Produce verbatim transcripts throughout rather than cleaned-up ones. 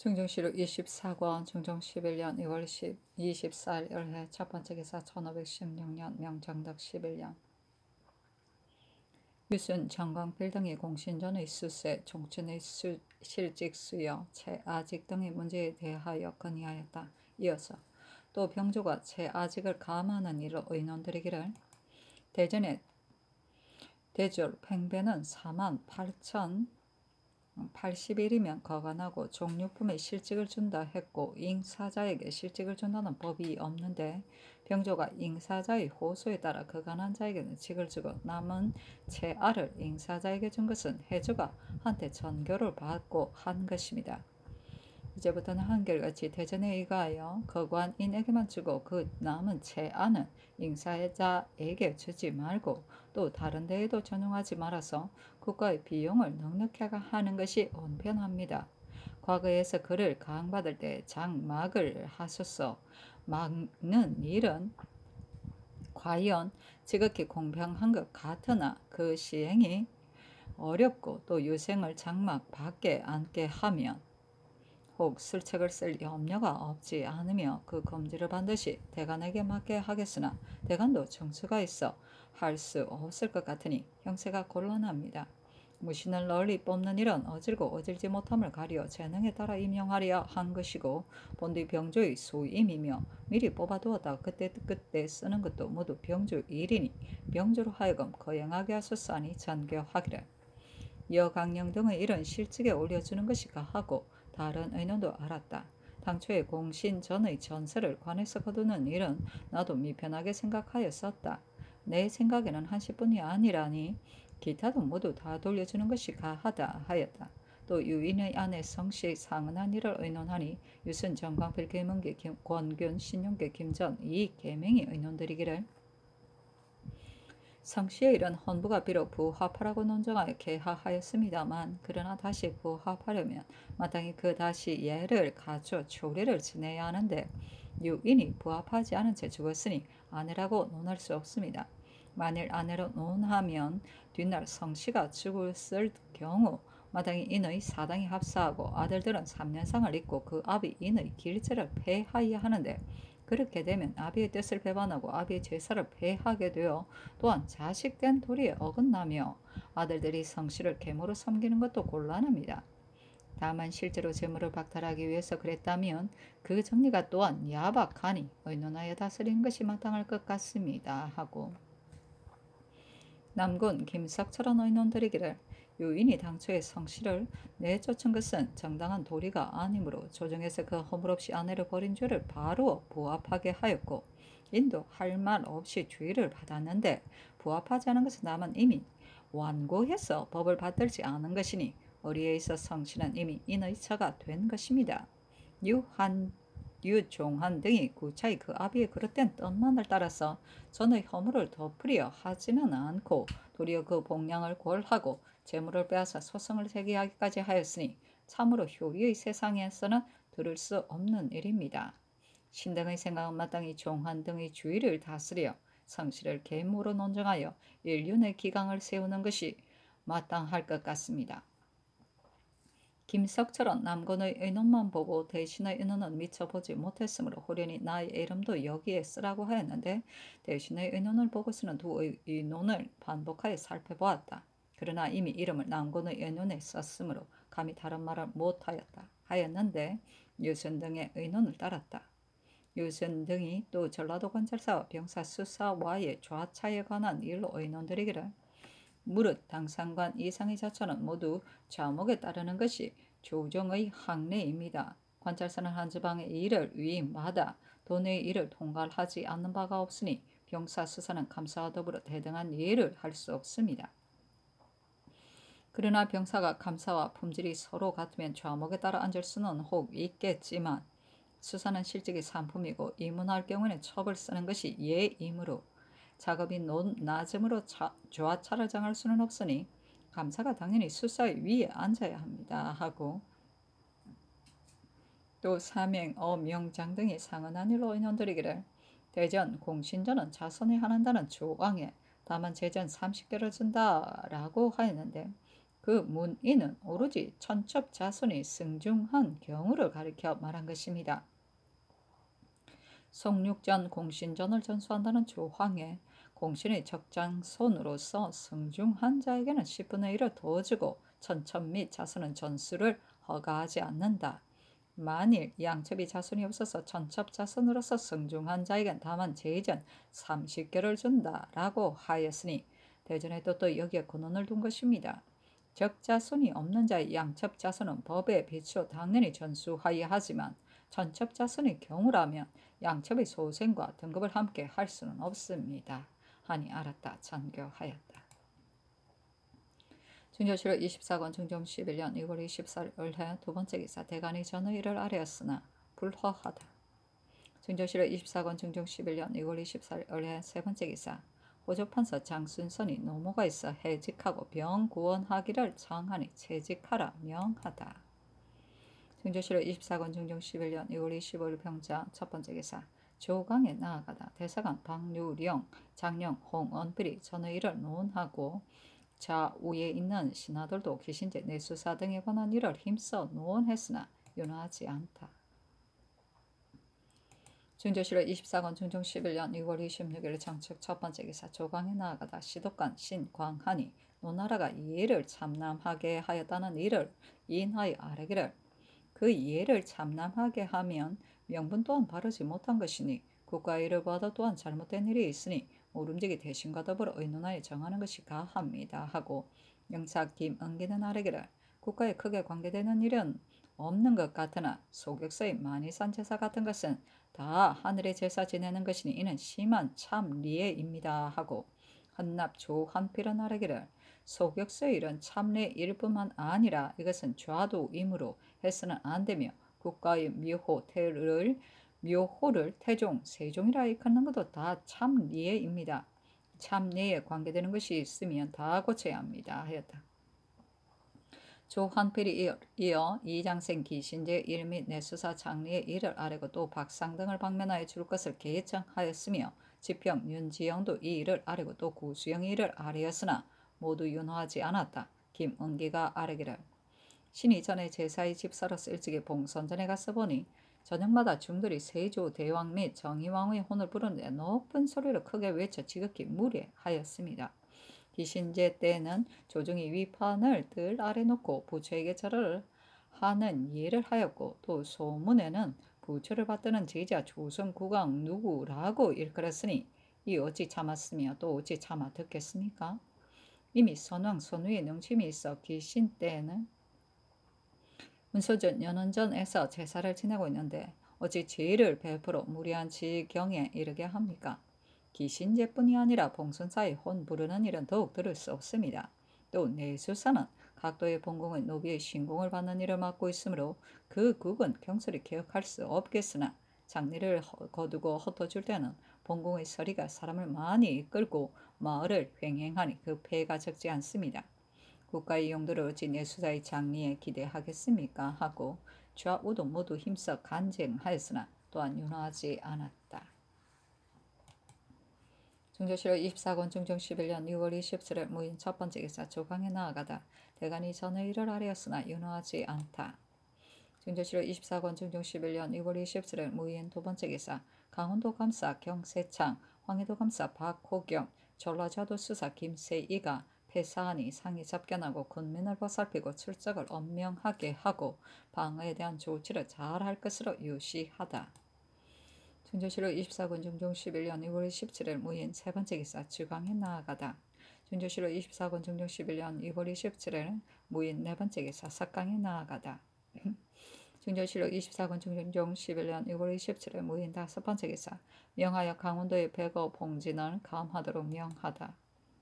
중정시로 이십사 권 중종 십일 년 이월 이십사 일 열해 첫 번째 기사 천오백십육 년 명정덕 십일 년 유순 정광필 등이 공신전의 수세, 종친의 수, 실직수여, 채아직 등의 문제에 대하여 건의하였다. 이어서 또 병조가 채아직을 감하는 일로 의논드리기를 대전에 대졸 팽배는 사만 팔천 팔십일이면 거간하고 종류품에 실직을 준다 했고 잉사자에게 실직을 준다는 법이 없는데 병조가 잉사자의 호소에 따라 거간한 자에게는 직을 주고 남은 채아를 잉사자에게 준 것은 해주가 한테 전교를 받고 한 것입니다. 이제부터는 한결같이 대전에 의거하여 거관인에게만 주고 그 남은 채아는 잉사자에게 주지 말고 또 다른 데에도 전용하지 말아서 국가의 비용을 넉넉하게 하는 것이 온편합니다. 과거에서 그를 강받을 때 장막을 하소서. 막는 일은 과연 지극히 공평한 것 같으나 그 시행이 어렵고 또 유생을 장막 밖에 앉게 하면 혹 술책을 쓸 염려가 없지 않으며 그 검지를 반드시 대간에게 맡게 하겠으나 대간도 정수가 있어 할 수 없을 것 같으니 형세가 곤란합니다. 무신을 널리 뽑는 일은 어질고 어질지 못함을 가려 재능에 따라 임용하려 한 것이고 본디 병조의 소임이며 미리 뽑아두었다가 그때 그때 쓰는 것도 모두 병조 일이니 병조로 하여금 거행하게 하소서 하니 전교하기를 여강령 등의 일은 실직에 올려주는 것이 가하고 다른 의논도 알았다. 당초에 공신 전의 전세를 관에서 거두는 일은 나도 미편하게 생각하였었다. 내 생각에는 한시뿐이 아니라니 기타도 모두 다 돌려주는 것이 가하다 하였다. 또 유인의 아내 성씨 상은한 일을 의논하니 유순 정광필 계문계 권균 신용계 김전 이 계명이 의논드리기를 성씨의 일은 헌부가 비록 부합하라고 논정하여 개하하였습니다만 그러나 다시 부합하려면 마땅히 그 다시 예를 갖춰 초례를 지내야 하는데 유인이 부합하지 않은 채 죽었으니 아내라고 논할 수 없습니다. 만일 아내로 논하면 뒷날 성씨가 죽었을 경우 마땅히 인의 사당이 합사하고 아들들은 삼 년상을 잇고 그 아비 인의 길제를 폐하여야 하는데 그렇게 되면 아비의 뜻을 배반하고 아비의 제사를 폐하게 되어 또한 자식된 도리에 어긋나며 아들들이 성씨를 계모로 섬기는 것도 곤란합니다. 다만 실제로 재물을 박탈하기 위해서 그랬다면 그 정리가 또한 야박하니 의논하여 다스리는 것이 마땅할 것 같습니다. 하고 남군 김석철은 의논드리기를 유인이 당초에 성씨를 내쫓은 것은 정당한 도리가 아니므로 조정에서 그 허물없이 아내를 버린 죄를 바로 부합하게 하였고 인도 할 말 없이 주의를 받았는데 부합하지 않은 것은 남은 이미 완고해서 법을 받들지 않은 것이니 어리에 있어 성씨는 이미 인의 처가 된 것입니다. 유한 유종한 등이 구차히 그 아비의 그릇된 뜻만을 따라서 전의 허물을 덮으려 하지는 않고 도리어 그 복량을 골하고 재물을 빼앗아 소송을 제기하기까지 하였으니 참으로 효의의 세상에서는 들을 수 없는 일입니다. 신등의 생각은 마땅히 종한 등의 주의를 다스려 성씨를 계모로 논정하여 일륜의 기강을 세우는 것이 마땅할 것 같습니다. 김석철은 남군의 의논만 보고 대신의 의논은 미처 보지 못했으므로 호련히 나의 이름도 여기에 쓰라고 하였는데 대신의 의논을 보고서는 두 의논을 반복하여 살펴보았다. 그러나 이미 이름을 남군의 의논에 썼으므로 감히 다른 말을 못하였다 하였는데 유순 등의 의논을 따랐다. 유순 등이 또 전라도 관찰사와 병사 수사와의 좌차에 관한 일로 의논드리기를 무릇 당상관 이상의 자처는 모두 좌목에 따르는 것이 조정의 항례입니다. 관찰사는 한 지방의 일을 위임받아 도내의 일을 통괄하지 않는 바가 없으니 병사 수사는 감사와 더불어 대등한 예를 할 수 없습니다. 그러나 병사가 감사와 품질이 서로 같으면 좌목에 따라 앉을 수는 혹 있겠지만 수사는 실직이 산품이고 이문할 경우에는 첩을 쓰는 것이 예이므로 작업이 낮음으로 좌차를 정할 수는 없으니 감사가 당연히 수사의 위에 앉아야 합니다. 하고 또 사명, 어명장 등이 상언한 일로 의논드리기를 대전 공신전은 자손이 하는다는 조항에 다만 제전 삼십 개를 준다라고 하였는데 그 문인은 오로지 천첩자손이 승중한 경우를 가리켜 말한 것입니다. 성육전 공신전을 전수한다는 조항에 공신의 적장손으로서 승중한 자에게는 십분의 일을 더 주고 천첩 및 자손은 전수를 허가하지 않는다. 만일 양첩이 자손이 없어서 천첩 자손으로서 승중한 자에겐 다만 제전 삼십 개를 준다라고 하였으니 대전에도 또 여기에 근원을 둔 것입니다. 적자손이 없는 자의 양첩 자손은 법에 비추어 당연히 전수하여야 하지만 천첩 자손의 경우라면 양첩의 소생과 등급을 함께 할 수는 없습니다. 하니 알았다 전교하였다. 중조실록 이십사 권 중종 십일 년 이월 이십사일 을해 두 번째 기사 대간이 전의를 아뢰었으나 불허하다. 중조실록 이십사 권 중종 십일 년 이월 이십사일 을해 세 번째 기사 호조판서 장순선이 노모가 있어 해직하고 병구원하기를 청하니 채직하라 명하다. 중조실록 이십사 권 중종 십일 년 이월 이십오일 병자 첫 번째 기사 조강에 나아가다 대사관 박유령, 장령, 홍언필이 전의를 논하고 좌우에 있는 신하들도 귀신제 내수사 등에 관한 일을 힘써 논했으나 윤화하지 않다. 중조실록 이십사 권 중종 십일 년 이월 이십육일 정책 첫 번째 기사 조강에 나아가다 시독관 신광한이 노나라가 이해를 참남하게 하였다는 일을 인하여 아뢰기를 그 이해를 참남하게 하면 명분 또한 바르지 못한 것이니 국가의 일을 보아도 또한 잘못된 일이 있으니 모름지기 대신과 더불어 의논하여 정하는 것이 가합니다 하고 영사 김은기는 아뢰기를 국가에 크게 관계되는 일은 없는 것 같으나 소격서의 만이산 제사 같은 것은 다 하늘의 제사 지내는 것이니 이는 심한 참리애입니다 하고 헌납 조한필은 아뢰기를 소격서의 일은 참례 일뿐만 아니라 이것은 좌도이므로 해서는 안되며 국가의 묘호태를 묘호를 태종, 세종이라 일컫는 것도 다 참리애입니다. 참리에 관계되는 것이 있으면 다 고쳐야 합니다 하였다. 조한필이 이어 이장생 기신제 일 및 내수사 장리의 일을 아뢰고 또 박상 등을 방면하여 줄 것을 계청하였으며 지평 윤지영도 이 일을 아뢰고 또 구수영이 이를 아뢰었으나 모두 윤호하지 않았다. 김은기가 아뢰기를 신이 전에 제사의 집사로서 일찍이 봉선전에 가서 보니 저녁마다 중들이 세조 대왕 및 정의왕의 혼을 부르는데 높은 소리로 크게 외쳐 지극히 무례하였습니다. 기신제 때는 조정이 위판을 뜰 아래 놓고 부처에게 절을 하는 예를 하였고 또 소문에는 부처를 받드는 제자 조선국왕 누구라고 일컬었으니 이 어찌 참았으며 또 어찌 참아 듣겠습니까? 이미 선왕 선우의 능심이 있어 기신 때에는 문서전 연원전에서 제사를 지내고 있는데 어찌 제의를 베풀어 무리한 지경에 이르게 합니까? 기신제뿐이 아니라 봉선사의 혼 부르는 일은 더욱 들을 수 없습니다. 또 내수사는 각도의 본궁의 노비의 신공을 받는 일을 맡고 있으므로 그 국은 경솔히 기억할 수 없겠으나 장례를 거두고 흩어줄 때는 본궁의 서리가 사람을 많이 이끌고 마을을 횡행하니 그 폐가 적지 않습니다. 국가의 용도를 어찌 내수사의 장리에 기대하겠습니까? 하고 좌우도 모두 힘써 간쟁하였으나 또한 윤호하지 않았다. 중조실록 이십사 권 중종 십일 년 이월 이십칠일 무인 첫 번째 기사 조강에 나아가다 대간이 전의를 아뢰었으나 윤호하지 않다. 중조실록 이십사 권 중종 십일 년 이월 이십칠일 무인 두 번째 기사 강원도 감사 경세창, 황해도 감사 박호경, 전라자도 수사 김세이가 폐사하니 상이 접견하고 군민을 보살피고 출적을 엄명하게 하고 방어에 대한 조치를 잘할 것으로 유시하다. 중조실록 이십사 권 중종 십일 년 이월 이십칠일 무인 세 번째 기사 주강에 나아가다. 중조실록 이십사 권 중종 십일 년 이월 이십칠일 무인 네 번째 기사 석강에 나아가다. 중조실록 이십사 권 중종 십일 년 이월 이십칠일 무인 다섯 번째 기사 명하여 강원도의 백어 봉진을 감하도록 명하다.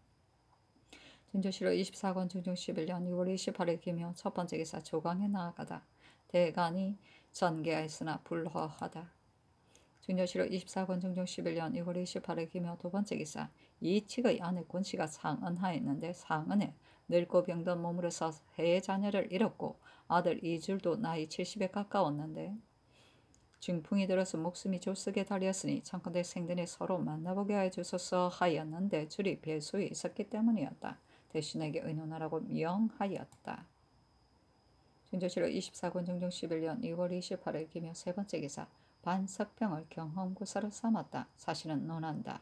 중조실록 이십사 권 중종 십일 년 이월 이십팔일 기묘 첫 번째 기사 조강에 나아가다. 대간이 전개하였으나 불허하다. 중조실록 이십사 권 중종 십일 년 이월 이십팔일 기묘 두 번째 기사 이칙의 아내 권씨가 상언하였는데 상언에 늙고 병든 몸으로서 세 자녀를 잃었고 아들 이줄도 나이 칠십에 가까웠는데 중풍이 들어서 목숨이 조쓰게 달렸으니 청컨대 생전에 서로 만나보게 해 주소서 하였는데 줄이 배수에 있었기 때문이었다. 대신에게 의논하라고 명하였다. 준조실록 이십사 권 중종 십일 년 이월 이십팔일 기묘 세 번째 기사 반석병을 경험구사로 삼았다. 사실은 논한다.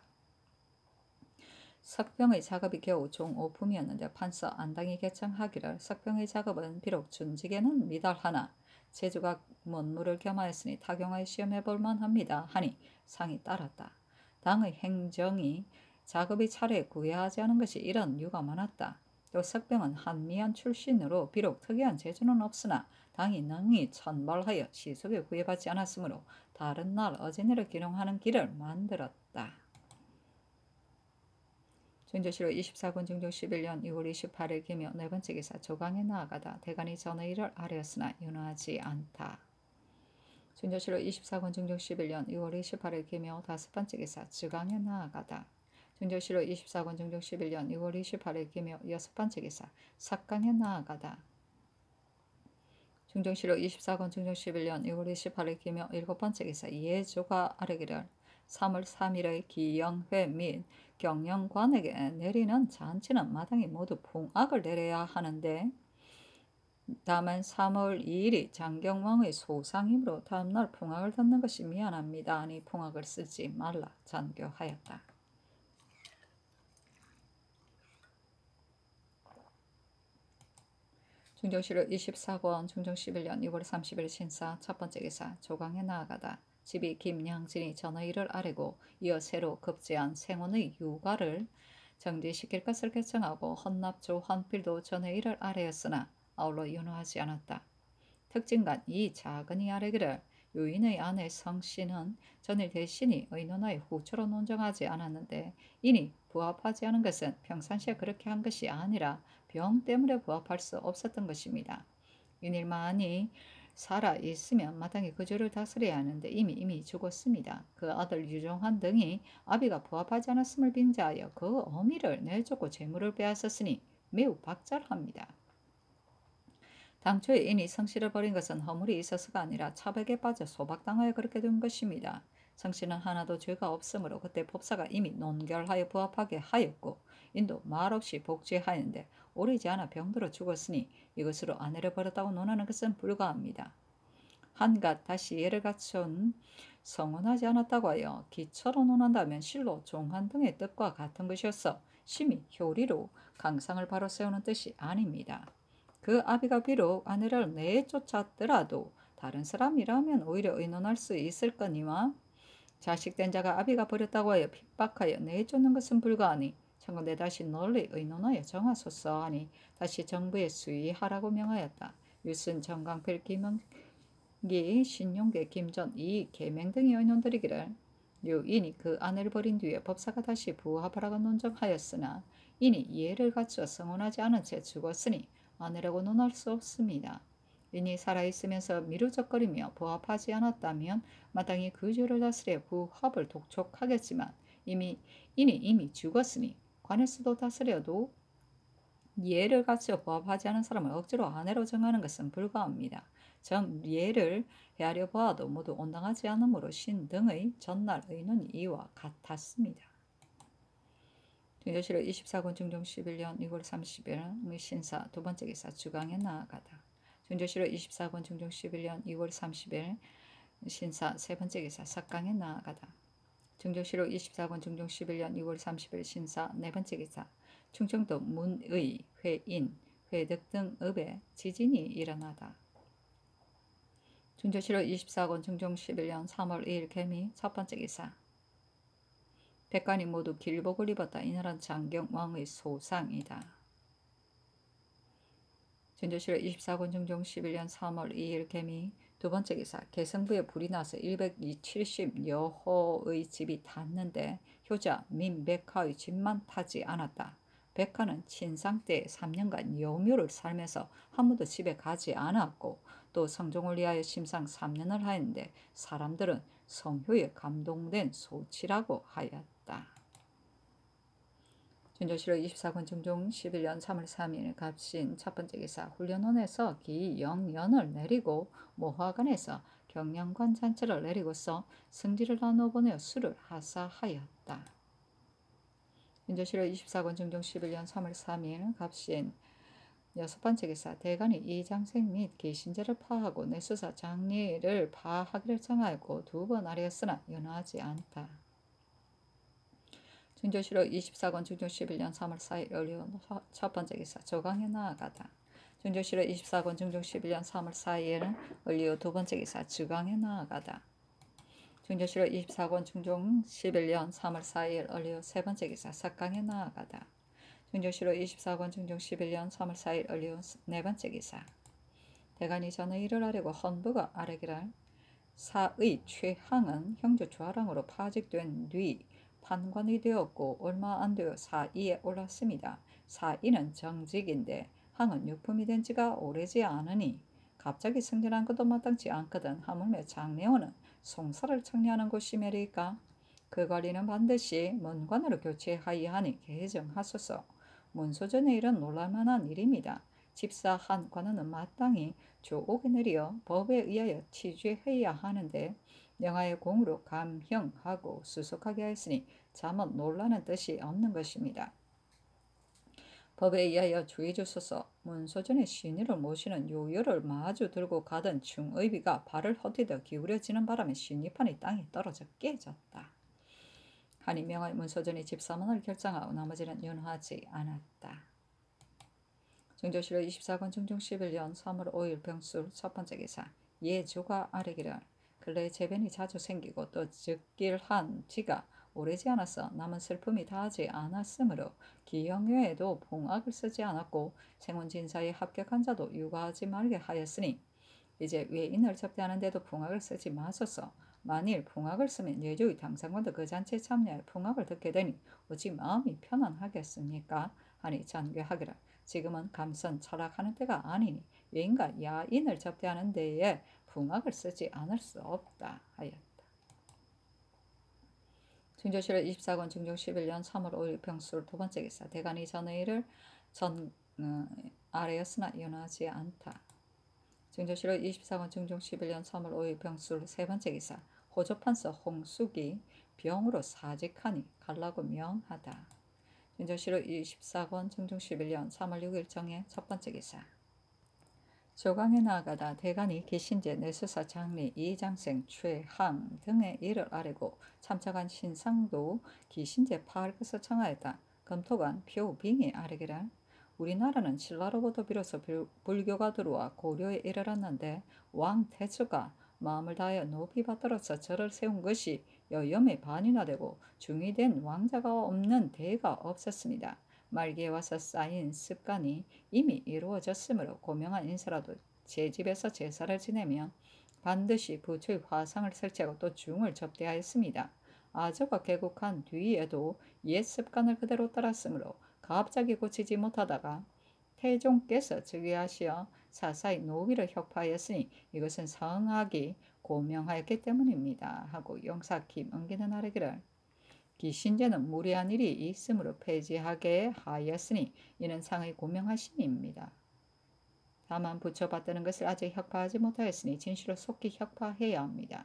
석병의 작업이 겨우 종오품이었는데 판서 안당이 개청하기를 석병의 작업은 비록 준직에는 미달하나 제주가 문물을 겸하였으니 타경하여 시험해볼 만합니다 하니 상이 따랐다. 당의 행정이 작업이 차례에 구애하지 않은 것이 이런 이유가 많았다. 또 석병은 한미한 출신으로 비록 특이한 재주는 없으나 당이 능히 천발하여 시속에 구애받지 않았으므로 다른 날 어진이를 기용하는 길을 만들었다. 준조실록 이십사 권 중종 십일 년 이월 이십팔일 기묘 네 번째 기사 조강에 나아가다. 대간이 전의를 아뢰었으나 윤호하지 않다. 준조실록 이십사 권 중종 십일 년 이월 이십팔일 기묘 다섯 번째 기사 즉강에 나아가다. 준조실록 이십사 권 중종 십일 년 이월 이십팔일 기묘 여섯 번째 기사 삭강에 나아가다. 중종실록 이십사 권 중종 십일 년 이월 이십팔일 기묘 일곱 번째 기사 예조가 아뢰기를 삼월 삼일의 기영회 및 경영관에게 내리는 잔치는 마땅히 모두 풍악을 내려야 하는데 다만 삼월 이일이 장경왕의 소상이므로 다음날 풍악을 듣는 것이 미안합니다 하니 풍악을 쓰지 말라 잔교하였다. 중종실록 이십사 권 중종 십일 년 이월 삼십일 신사 첫 번째 기사 조강에 나아가다. 집이 김양진이 전의를 아뢰고 이어 새로 급제한 생원의 유가를 정지시킬 것을 결정하고 헌납조 헌필도 전의를 아뢰었으나 아울러 윤호하지 않았다. 특징간 이 작은이 아뢰기를 유인의 아내 성씨는 전일 대신이 의논하여 후처로 논정하지 않았는데 이니 부합하지 않은 것은 평상시에 그렇게 한 것이 아니라 병 때문에 부합할 수 없었던 것입니다. 인일만이 살아 있으면 마땅히 그 죄를 다스려야 하는데 이미 이미 죽었습니다. 그 아들 유종환 등이 아비가 부합하지 않았음을 빙자하여 그 어미를 내쫓고 재물을 빼앗았으니 매우 박절합니다. 당초에 이니 성씨를 버린 것은 허물이 있어서가 아니라 차백에 빠져 소박당하여 그렇게 된 것입니다. 성씨는 하나도 죄가 없으므로 그때 법사가 이미 논결하여 부합하게 하였고 인도 말없이 복제하였는데 오래지 않아 병들어 죽었으니 이것으로 아내를 버렸다고 논하는 것은 불가합니다. 한갓 다시 예를 갖춘 성혼하지 않았다고 하여 기처로 논한다면 실로 종한 등의 뜻과 같은 것이어서 심히 효리로 강상을 바로 세우는 뜻이 아닙니다. 그 아비가 비록 아내를 내쫓았더라도 다른 사람이라면 오히려 의논할 수 있을 거니와 자식된 자가 아비가 버렸다고 하여 핍박하여 내쫓는 것은 불가하니 청군대 다시 널리 의논하여 정하소서 하니 다시 정부에 수의하라고 명하였다. 유순, 정강필, 김영기, 신용계, 김전, 이, 계명 등이 의논드리기를 유인이 그 아내를 버린 뒤에 법사가 다시 부합하라고 논정하였으나 이니 이해를 갖추어 성혼하지 않은 채 죽었으니 아내라고 논할 수 없습니다. 이니 살아있으면서 미루적거리며 부합하지 않았다면 마땅히 그 죄를 다스려 부합을 독촉하겠지만 이미 이니 이미 죽었으니 관에서도 다스려도 예를 갖추어 부합하지 않은 사람을 억지로 아내로 정하는 것은 불가합니다. 정 예를 헤아려 보아도 모두 온당하지 않으므로 신 등의 전날 의논이 이와 같았습니다. 준조실록 이십사 권 중종 십일 년 이월 삼십일 신사 두 번째 기사 주강에 나아가다. 준조실록 이십사 권 중종 십일 년 이월 삼십일 신사 세 번째 기사 석강에 나아가다. 중종실록 이십사 권 중종 십일 년 이월 삼십일 신사 네 번째 기사 충청도 문의, 회인, 회덕 등 읍에 지진이 일어나다. 중조실록 이십사 권 중종 십일 년 삼월 이일 개미 첫 번째 기사 백관이 모두 길복을 입었다. 이날은 장경왕의 소상이다. 준조실록 이십사 권 중종 십일 년 삼월 이일 개미 두 번째 기사 개성부에 불이 나서 일백칠십 여호의 집이 탔는데 효자 민백화의 집만 타지 않았다. 백화는 친상 때 삼 년간 여묘를 살면서 한 번도 집에 가지 않았고 또 성종을 위하여 심상 삼 년을 하였는데 사람들은 성효에 감동된 소치라고 하였다. 준조실록 이십사 권 중종 십일 년 삼월 삼일 갑신 첫 번째 기사 훈련원에서 기영연을 내리고 모화관에서 경영관 잔치를 내리고서 승지를 나눠 보내어 술을 하사하였다. 윤조실록 이십사 권 중종 십일 년 삼월 삼일 갑신 여섯 번째 기사 대간이 이장생 및 기신제를 파하고 내수사 장리를 파하기를 청하였고 두 번 아뢰었으나 연하지 않다. 중조실록 이십사 권 중종 십일 년 삼월 사일 올리온 첫 번째 기사 조강에 나아가다. 중조실록 이십사 권 중종 십일 년 삼월 사일은 올리오 두 번째 기사 주강에 나아가다. 중조실록 이십사 권 중종 십일 년 삼월 사일 올리오 세 번째 기사 석강에 나아가다. 중조실록 이십사 권 중종 십일 년 삼월 사일 올리오 네 번째 기사 대간이 전의 일을 하려고 헌부가 아뢰기를 사의 최항은 형조 주하랑으로 파직된 뒤 판관이 되었고 얼마 안 되어 사이에 올랐습니다. 사이는 정직인데 항은 유품이 된 지가 오래지 않으니 갑자기 승진한 것도 마땅치 않거든 하물며 장례원은 송사를 청리하는 곳이매리까 그 관리는 반드시 문관으로 교체하이하니 개정하소서. 문소전의 일은 놀랄만한 일입니다. 집사 한 관원은 마땅히 조옥에 내려 법에 의하여 취죄해야 하는데 영하의 공으로 감형하고 수속하게 하였으니 자못 놀라는 뜻이 없는 것입니다. 법에 의하여 주의 주소서. 문소전의 신의를 모시는 요요를 마주 들고 가던 중의비가 발을 헛디뎌 기울여지는 바람에 신의판이 땅에 떨어져 깨졌다. 하니 명하의 문소전이 집사만을 결정하고 나머지는 연하지 않았다. 중조실록 이십사 권 중종 십일 년 삼월 오일 병술 첫 번째 기사 예조가 아뢰기를 근래에 재변이 자주 생기고 또 즉길한 지가 오래지 않아서 남은 슬픔이 다하지 않았으므로 기형외에도 봉악을 쓰지 않았고 생혼진사에 합격한 자도 육아하지 말게 하였으니 이제 외인을 접대하는데도 봉악을 쓰지 마소서. 만일 풍악을 쓰면 예조의 당상관도 그 잔치에 참여할 풍악을 듣게 되니 어찌 마음이 편안하겠습니까? 하니 전교하기를 지금은 감선 철학하는 때가 아니니 외인과 야인을 접대하는 데에 풍악을 쓰지 않을 수 없다 하였다. 중조실록 이십사 권 중종 십일 년 삼월 오일 병술 두 번째 기사 대간이 전의를 전 어, 아래였으나 연하지 않다. 중조실록 이십사 권 중종 십일 년 삼월 오일 병술 세 번째 기사 호조판서 홍숙이 병으로 사직하니 갈라고 명하다. 중조실록 이십사 권 중종 십일 년 삼월 육일 정의 첫 번째 기사 조강에 나아가다 대간이 기신제 내수사 장리 이장생 최항 등의 일을 아뢰고 참석한 신상도 기신제 파할 것을 청하였다. 검토관 표빙이 아뢰기를 우리나라는 신라로부터 비로소 불교가 들어와 고려에 이르렀는데 왕 태조가 마음을 다하여 높이 받들어서 절을 세운 것이 여염의 반이나 되고 중의된 왕자가 없는 대가 없었습니다. 말기에 와서 쌓인 습관이 이미 이루어졌으므로 고명한 인사라도 제 집에서 제사를 지내면 반드시 부처의 화상을 설치하고 또 중을 접대하였습니다. 아조가 개국한 뒤에도 옛 습관을 그대로 따랐으므로 갑자기 고치지 못하다가 태종께서 즉위하시어 사사의 노비를 혁파하였으니 이것은 성악이 고명하였기 때문입니다. 하고 용사 김은기는 아뢰기를 기신제는 무리한 일이 있으므로 폐지하게 하였으니 이는 상의 고명하심입니다. 다만 부처 받드는 것을 아직 혁파하지 못하였으니 진실로 속히 혁파해야 합니다.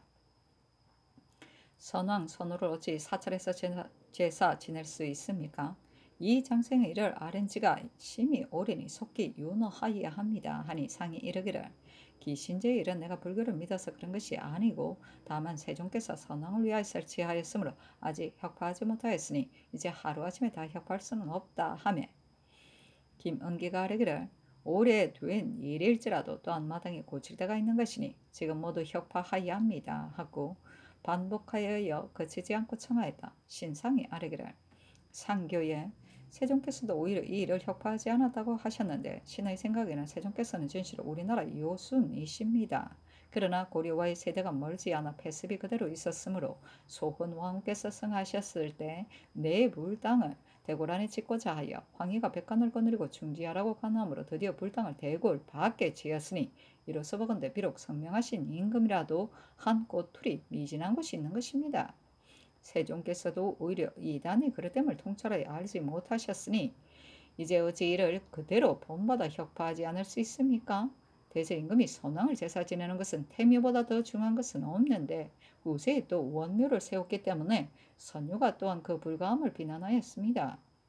선왕 선호를 어찌 사찰에서 제사, 제사 지낼 수 있습니까? 이 장생의 일을 아랜 지가 심히 오래니 속히 윤허하여야 합니다. 하니 상이 이르기를 기신제의 일은 내가 불교를 믿어서 그런 것이 아니고 다만 세종께서 선왕을 위하여 설치하였으므로 아직 혁파하지 못하였으니 이제 하루아침에 다 혁파할 수는 없다 하며 김은기가 아뢰기를 오래된 일일지라도 또한 마땅히 고칠 때가 있는 것이니 지금 모두 혁파하여야 합니다 하고 반복하여 거치지 않고 청하였다. 신상이 아뢰기를 상교에 세종께서도 오히려 이 일을 혁파하지 않았다고 하셨는데 신의 생각에는 세종께서는 진실로 우리나라 요순이십니다. 그러나 고려와의 세대가 멀지 않아 패습이 그대로 있었으므로 소훈 왕후께서 성하셨을 때 내 불당을 대궐안에 짓고자 하여 황희가 백관을 거느리고 중지하라고 관함으로 드디어 불당을 대궐 밖에 지었으니 이로써 보건대 비록 성명하신 임금이라도 한 꼬투리 미진한 곳이 있는 것입니다. 세종께서도 오히려 이단의 그릇됨을 통찰하여 알지 못하셨으니 이제 어찌 이를 그대로 본받아 혁파하지 않을 수 있습니까? 대제임금이 선왕을 제사 지내는 것은 태묘보다 더 중요한 것은 없는데 후세에 또 원묘를 세웠기 때문에 선유가 또한 그 불가함을 비난하였습니다.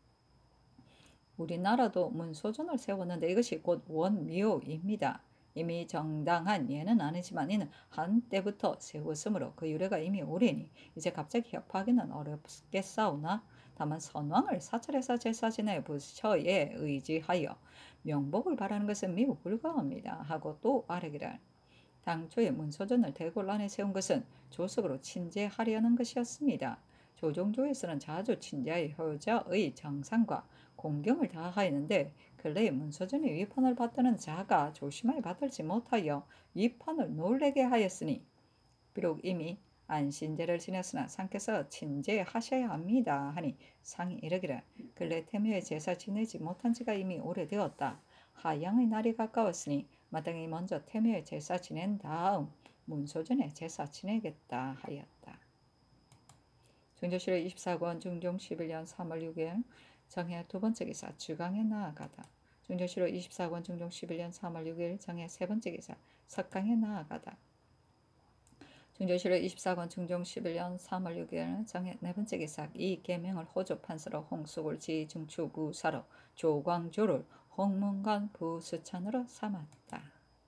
우리나라도 문소전을 세웠는데 이것이 곧 원미호입니다. 이미 정당한 예는 아니지만 이는 한때부터 세웠으므로 그 유래가 이미 오래니 이제 갑자기 협하기는 어렵겠사오나 다만 선왕을 사찰해서 제사 지내 부처에 의지하여 명복을 바라는 것은 매우 불가합니다 하고 또 아뢰기를 당초에 문소전을 대궐 안에 세운 것은 조석으로 친제하려는 것이었습니다. 조정조에서는 자주 친제하여 효자의 정상과 공경을 다하였는데 근래에 문서전의 위판을 받드는 자가 조심하여 받들지 못하여 위판을 놀래게 하였으니 비록 이미 안신제를 지냈으나 상께서 친제하셔야 합니다 하니 상이 이르기를 근래 태묘에 제사 지내지 못한 지가 이미 오래되었다. 하양의 날이 가까웠으니 마땅히 먼저 태묘에 제사 지낸 다음 문소전에 제사 지내겠다 하였다. 중조실록 이십사 권 중종 십일 년 삼월 육 일 정해 두 번째 기사 주강에 나아가다. 중조실록 이십사 권 중종 십일 년 삼월 육 일 정해 세 번째 기사 석강에 나아가다. 중조실록 이십사 권 중종 십일 년 삼월 육 일 정해 네 번째 기사 이 계명을 호조 판서로 홍숙을 지 중추 부사로 조광조를 홍문관 부수찬으로 삼았다.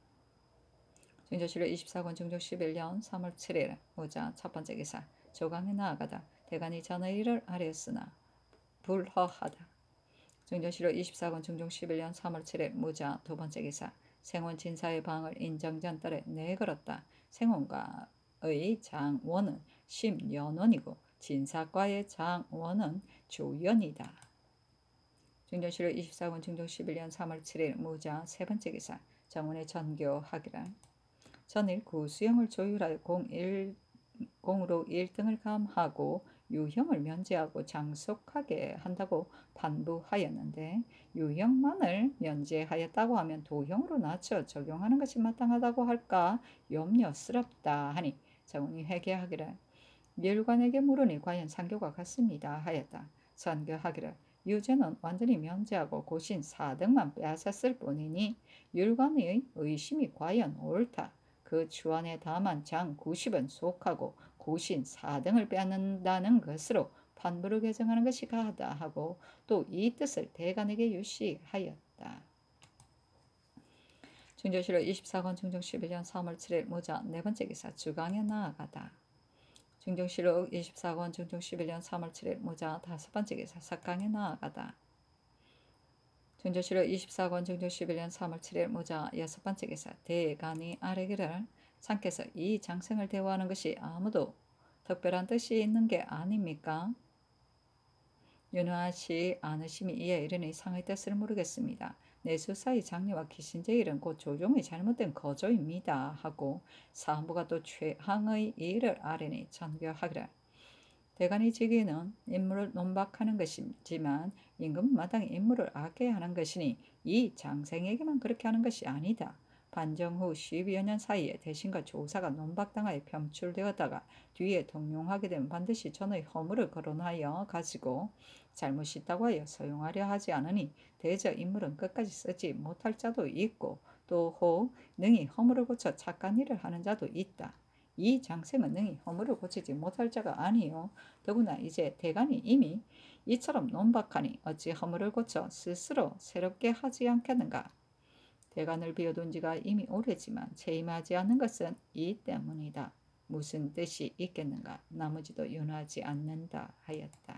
중조실록 이십사 권 중종 십일 년 삼월 칠 일 무자 첫 번째 기사 조강에 나아가다. 대간이 전의 일을 아뢰었으나 불허하다. 중조실록 이십사 권 중종 십일 년 삼월 칠 일 무자 두 번째 기사 생원 진사의 방을 인정전 딸에 내걸었다. 생원과의 장원은 심연원이고 진사과의 장원은 조연이다. 중조실록 이십사 권 중종 십일 년 삼월 칠 일 무자 세 번째 기사 정원의 전교하기를 전일 구수영을 조율하여 공일, 공으로 일 등을 감하고 유형을 면제하고 장속하게 한다고 판부하였는데 유형만을 면제하였다고 하면 도형으로 낮춰 적용하는 것이 마땅하다고 할까 염려스럽다 하니 정원이 회개하기를 율관에게 물으니 과연 상교가 같습니다 하였다. 선교하기를 유죄는 완전히 면제하고 고신 사 등만 빼앗았을 뿐이니 율관의 의심이 과연 옳다. 그 주안에 다만 장 구십은 속하고 고신 사 등을 빼앗는다는 것으로 판부를 개정하는 것이 가하다 하고 또 이 뜻을 대간에게 유시하였다. 중조실록 이십사 권 중종 십일 년 삼월 칠 일 무자 네 번째 기사 주강에 나아가다. 중종실록 이십사 권 중종 십일 년 삼월 칠 일 무자 다섯 번째 기사 석강에 나아가다. 중조실록 이십사 권 중종 십일 년 삼월 칠 일 무자 여섯 번째 기사 대간이 아뢰기를 상께서 이 장생을 대우하는 것이 아무도 특별한 뜻이 있는 게 아닙니까? 윤화하시 않으심이 이에 이르니 상의 뜻을 모르겠습니다. 내수사의 장례와 기신제 일은 곧 조종의 잘못된 거조입니다 하고 사헌부가 또 최항의 일을 아뢰니 전교하기를 대간이 지기는 인물을 논박하는 것이지만 임금은 마땅히 인물을 아껴야 하는 것이니 이 장생에게만 그렇게 하는 것이 아니다. 반정 후 십여 년 사이에 대신과 조사가 논박당하여 편출되었다가 뒤에 동용하게 되면 반드시 전의 허물을 거론하여 가지고 잘못이 있다고 하여 소용하려 하지 않으니 대저 인물은 끝까지 쓰지 못할 자도 있고 또 혹 능히 허물을 고쳐 착한 일을 하는 자도 있다. 이 장생은 능히 허물을 고치지 못할 자가 아니요 더구나 이제 대간이 이미 이처럼 논박하니 어찌 허물을 고쳐 스스로 새롭게 하지 않겠는가. 대간을 비워둔 지가 이미 오래지만 채임하지 않는 것은 이 때문이다. 무슨 뜻이 있겠는가. 나머지도 윤하지 않는다 하였다.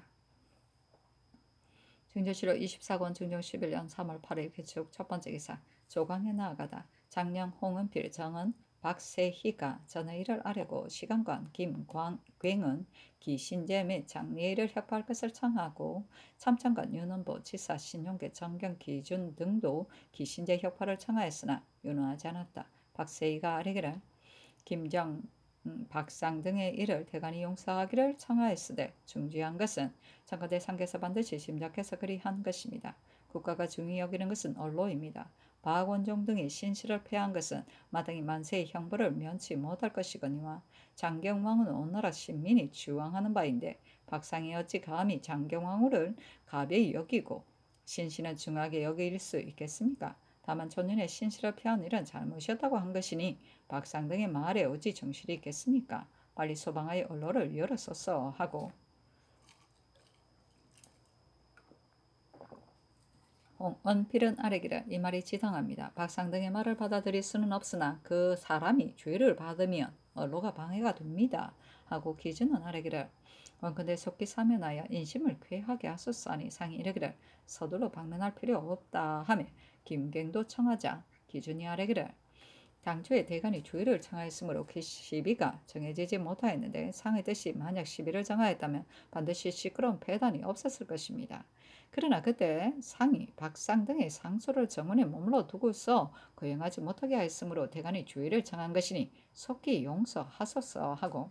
중조실록 이십사 권 중종 십일 년 삼월 팔 일 개축 첫 번째 기사 조강에 나아가다. 장령 홍은필 정은 박세희가 전의 일을 아뢰고 시간관 김광괭은 기신제 및 장례일을 협파할 것을 청하고 참천관 윤원보 지사 신용계 정경 기준 등도 기신제 협파를 청하였으나 윤호하지 않았다. 박세희가 아뢰기를 김정 음, 박상 등의 일을 대간이 용서하기를 청하였으되 중지한 것은 청와대 상께서 반드시 심작해서 그리 한 것입니다. 국가가 중히 여기는 것은 언로입니다. 박원종 등이 신실을 폐한 것은 마땅히 만세의 형벌을 면치 못할 것이거니와 장경왕후는 오나라 신민이 주왕하는 바인데 박상이 어찌 감히 장경왕후를 가벼이 여기고 신신을 중하게 여길 수 있겠습니까? 다만 초년에 신실을 폐한 일은 잘못이었다고 한 것이니 박상 등의 말에 어찌 정실이 있겠습니까? 빨리 소방하여 언로를 열었소서 하고 홍은필은 아래기를 이 말이 지당합니다. 박상등의 말을 받아들일 수는 없으나 그 사람이 죄를 받으면 언로가 방해가 됩니다. 하고 기준은 아래기를 원근대 속기 사면하여 인심을 쾌하게 하소서하니 상이 이르기를 서둘러 방문할 필요 없다 하며 김갱도 청하자 기준이 아래기를 당초에 대간이 주의를 청하였으므로 그 시비가 정해지지 못하였는데 상의 뜻이 만약 시비를 정하였다면 반드시 시끄러운 폐단이 없었을 것입니다. 그러나 그때 상이 박상 등의 상소를 정원에 머물러 두고서 거행하지 못하게 하였으므로 대간이 주의를 청한 것이니 속히 용서하소서 하고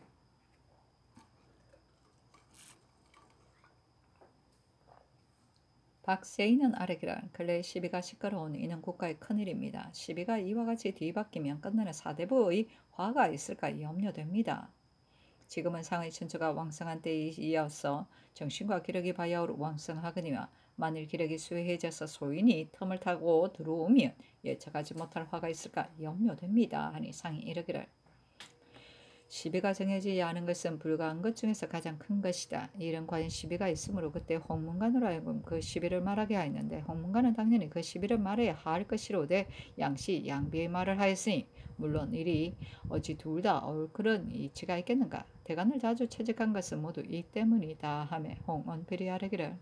박세인은 아래기를 근래 시비가 시끄러운 이는 국가의 큰일입니다. 시비가 이와 같이 뒤바뀌면 끝내는 사대부의 화가 있을까 염려됩니다. 지금은 상의 천처가 왕성한 때에 이어서 정신과 기력이 바야흐로 왕성하거니와 만일 기력이 수해져서 소인이 틈을 타고 들어오면 예측하지 못할 화가 있을까 염려됩니다. 하니 상이 이르기를 시비가 정해지지 않은 것은 불가한 것 중에서 가장 큰 것이다. 이런 과연 시비가 있으므로 그때 홍문관으로 하여금 그 시비를 말하게 하였는데 홍문관은 당연히 그 시비를 말해야 할 것이로되 양시 양비의 말을 하였으니 물론 이리 어찌 둘 다 옳그런 이치가 있겠는가. 대간을 자주 채직한 것은 모두 이 때문이다 하며 홍언필이 아뢰기를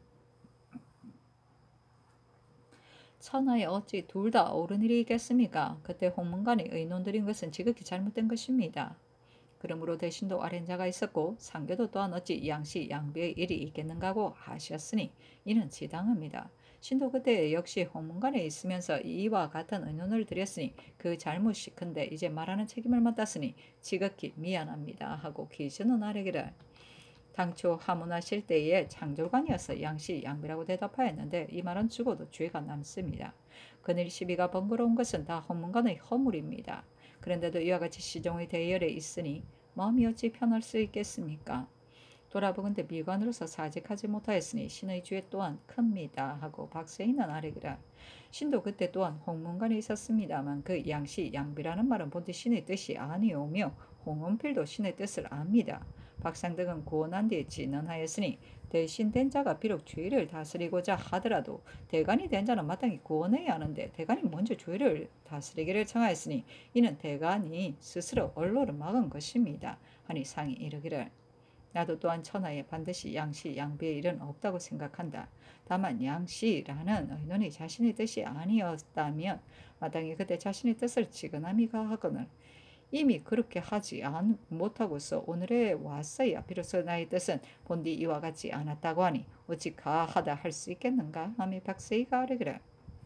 천하에 어찌 둘 다 옳은 일이 있겠습니까? 그때 홍문관이 의논드린 것은 지극히 잘못된 것입니다. 그러므로 대신도 아랜자가 있었고 상교도 또한 어찌 양시 양비의 일이 있겠는가고 하셨으니 이는 지당합니다. 신도 그때 역시 홍문관에 있으면서 이와 같은 의논을 드렸으니 그 잘못이 큰데 이제 말하는 책임을 맡았으니 지극히 미안합니다 하고 기준은 아뢰기를 당초 하문하실 때에 창졸관이어서 양시 양비라고 대답하였는데 이 말은 죽어도 죄가 남습니다. 그늘 시비가 번거로운 것은 다 홍문관의 허물입니다. 그런데도 이와 같이 시종의 대열에 있으니 마음이 어찌 편할 수 있겠습니까? 돌아보건대 미관으로서 사직하지 못하였으니 신의 죄 또한 큽니다. 하고 박세인은 아뢰기라 신도 그때 또한 홍문관에 있었습니다만 그 양시 양비라는 말은 본디 신의 뜻이 아니오며 홍은필도 신의 뜻을 압니다. 박상등은 구원한 뒤에 진언하였으니 대신 된 자가 비록 죄를 다스리고자 하더라도 대간이 된 자는 마땅히 구원해야 하는데 대간이 먼저 죄를 다스리기를 청하였으니 이는 대간이 스스로 언로를 막은 것입니다. 하니 상이 이르기를 나도 또한 천하에 반드시 양시 양비의 일은 없다고 생각한다. 다만 양시라는 의논이 자신의 뜻이 아니었다면 마땅히 그때 자신의 뜻을 지근함이 가하거늘 이미 그렇게 하지 않, 못하고서 오늘에 왔어야 비로소 나의 뜻은 본디 이와 같지 않았다고 하니 어찌 가하다 할 수 있겠는가 하며 박세희가 아뢰기를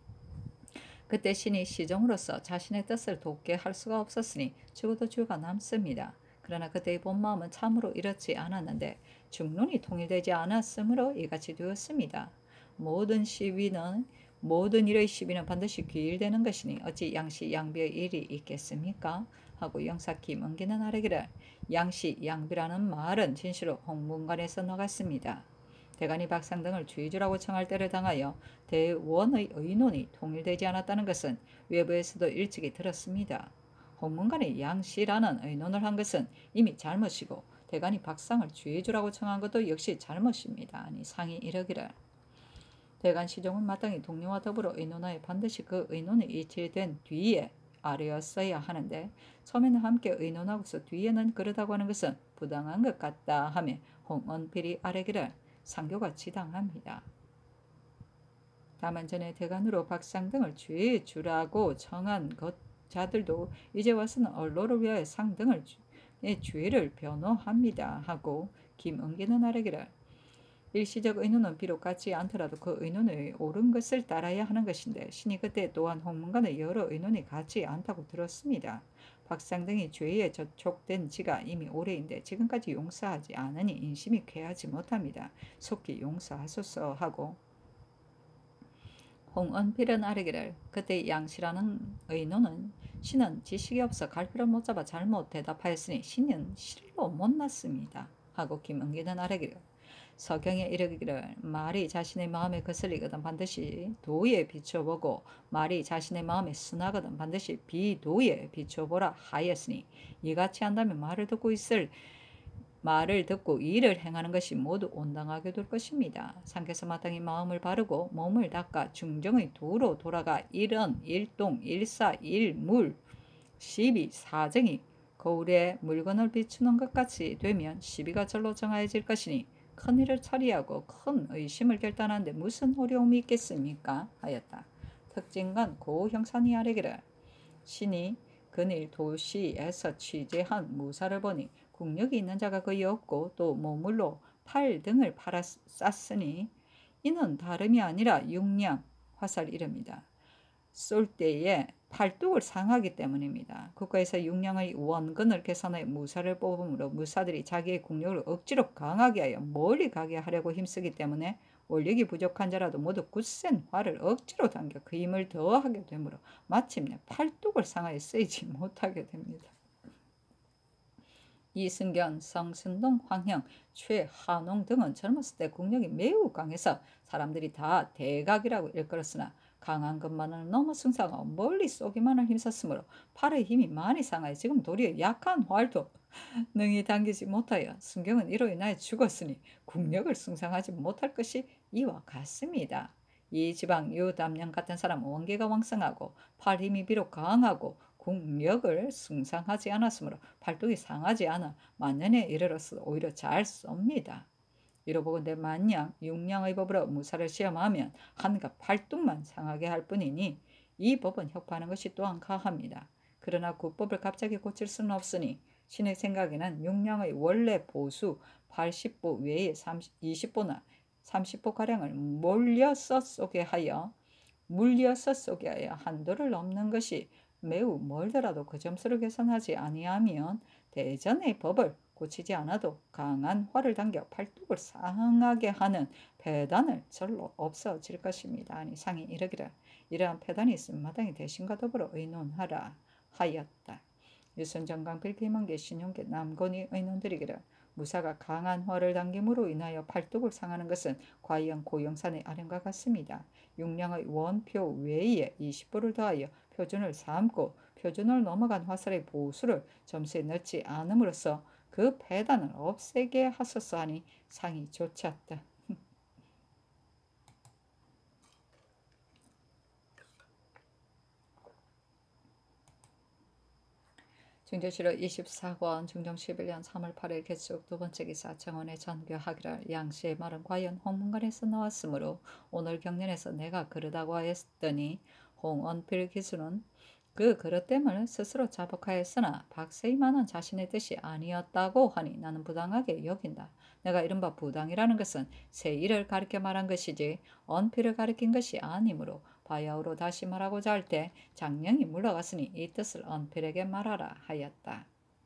그때 신이 시종으로서 자신의 뜻을 돕게 할 수가 없었으니 죽어도 죄가 남습니다. 그러나 그때의 본 마음은 참으로 이렇지 않았는데 중론이 통일되지 않았으므로 이같이 되었습니다. 모든 시비는 모든 일의 시비는 반드시 귀일되는 것이니 어찌 양시 양비의 일이 있겠습니까? 하고 영사 김은기는 아뢰기를 양시 양비라는 말은 진실로 홍문관에서 나갔습니다. 대간이 박상등을 주의주라고 청할 때를 당하여 대원의 의논이 통일되지 않았다는 것은 외부에서도 일찍이 들었습니다. 홍문관이 양시라는 의논을 한 것은 이미 잘못이고 대간이 박상을 주의주라고 청한 것도 역시 잘못입니다. 아니 상이 이르기를 대간 시종은 마땅히 동료와 더불어 의논하여 반드시 그 의논이 이치된 뒤에 아뢰었어야 하는데 처음에는 함께 의논하고서 뒤에는 그러다고 하는 것은 부당한 것 같다 하며 홍언필이 아뢰기를 상교가 지당합니다. 다만 전에 대간으로 박상등을 주의주라고 청한 것 자들도 이제 와서는 언로를 위하여 상등을 주의를 변호합니다 하고 김은기는 아뢰기를 일시적 의논은 비록 같지 않더라도 그 의논의 옳은 것을 따라야 하는 것인데 신이 그때 또한 홍문관의 여러 의논이 같지 않다고 들었습니다. 박상등이 죄에 저촉된 지가 이미 오래인데 지금까지 용서하지 않으니 인심이 쾌하지 못합니다. 속히 용서하소서 하고 홍언필은 아뢰기를 그때 양시라는 의논은 신은 지식이 없어 갈피를 못 잡아 잘못 대답하였으니 신은 실로 못났습니다. 하고 김은기는 아뢰기를 서경에 이르기를 말이 자신의 마음에 거슬리거든 반드시 도에 비춰보고 말이 자신의 마음에 순하거든 반드시 비도에 비춰보라 하였으니 이같이 한다면 말을 듣고 있을 말을 듣고 일을 행하는 것이 모두 온당하게 될 것입니다. 상께서 마땅히 마음을 바르고 몸을 닦아 중정의 도로 돌아가 일언, 일동, 일사, 일물, 시비, 사정이 거울에 물건을 비추는 것 같이 되면 시비가 절로 정하여질 것이니 큰일을 처리하고 큰 의심을 결단하는데 무슨 어려움이 있겠습니까? 하였다. 특징간 고 형산이 아래기를 신이 근일 도시에서 취재한 무사를 보니 국력이 있는 자가 거의 없고 또 모물로 팔 등을 팔아 쌌으니 이는 다름이 아니라 육량, 화살 이릅니다. 쏠 때에 팔뚝을 상하기 때문입니다. 국가에서 육량의 원근을 계산하여 무사를 뽑음으로 무사들이 자기의 국력을 억지로 강하게 하여 멀리 가게 하려고 힘쓰기 때문에 원력이 부족한 자라도 모두 굳센 활을 억지로 당겨 그 힘을 더하게 되므로 마침내 팔뚝을 상하여 쓰이지 못하게 됩니다. 이승견, 성순동, 황형, 최한홍 등은 젊었을 때 국력이 매우 강해서 사람들이 다 대각이라고 일컬었으나 강한 것만을 너무 승상하고 멀리 쏘기만을 힘썼으므로 팔의 힘이 많이 상하여 지금 도리어 약한 활도 능히 당기지 못하여 순경은 이로 인하여 죽었으니 국력을 승상하지 못할 것이 이와 같습니다. 이 지방 유담령 같은 사람은 원기가 왕성하고 팔 힘이 비록 강하고 국력을 승상하지 않았으므로 팔뚝이 상하지 않아 만년에 이르러서 오히려 잘 쏩니다. 이로 보건대 만약 육량의 법으로 무사를 시험하면 한가 팔뚝만 상하게 할 뿐이니 이 법은 혁파하는 것이 또한 가합니다. 그러나 국법을 갑자기 고칠 수는 없으니 신의 생각에는 육량의 원래 보수 팔십 보 외에 이십 보나 삼십 보가량을 몰려서 쏘게 하여 물려서 쏘게 하여 한도를 넘는 것이 매우 멀더라도 그 점수를 계산하지 아니하면 대전의 법을 고치지 않아도 강한 활을 당겨 팔뚝을 상하게 하는 폐단을 절로 없어질 것입니다. 아니 상이 이르기를 이러한 폐단이 있으면 마땅히 대신과 더불어 의논하라 하였다. 유선정강 빌기만계 신용계 남건이 의논드리기를 무사가 강한 활을 당김으로 인하여 팔뚝을 상하는 것은 과연 고영산의 아령과 같습니다. 육량의 원표 외에 이십 보를 더하여 표준을 삼고 표준을 넘어간 화살의 보수를 점수에 넣지 않음으로써 그 폐단을 없애게 하소서 하니 상이 좋지않다. 중조실로 이십사 권 중종 십일 년 삼월 팔일 개축 두 번째 기사 정원에 전교하기를 양씨의 말은 과연 홍문관에서 나왔으므로 오늘 경련에서 내가 그러다고 하였더니 홍언필 기수는 그 그릇됨을 스스로 자복하였으나 박세희만은 자신의 뜻이 아니었다고 하니 나는 부당하게 여긴다. 내가 이른바 부당이라는 것은 세희를 가리켜 말한 것이지 언필을 가리킨 것이 아니므로 바야흐로 다시 말하고자 할 때 장령이 물러갔으니 이 뜻을 언필에게 말하라 하였다.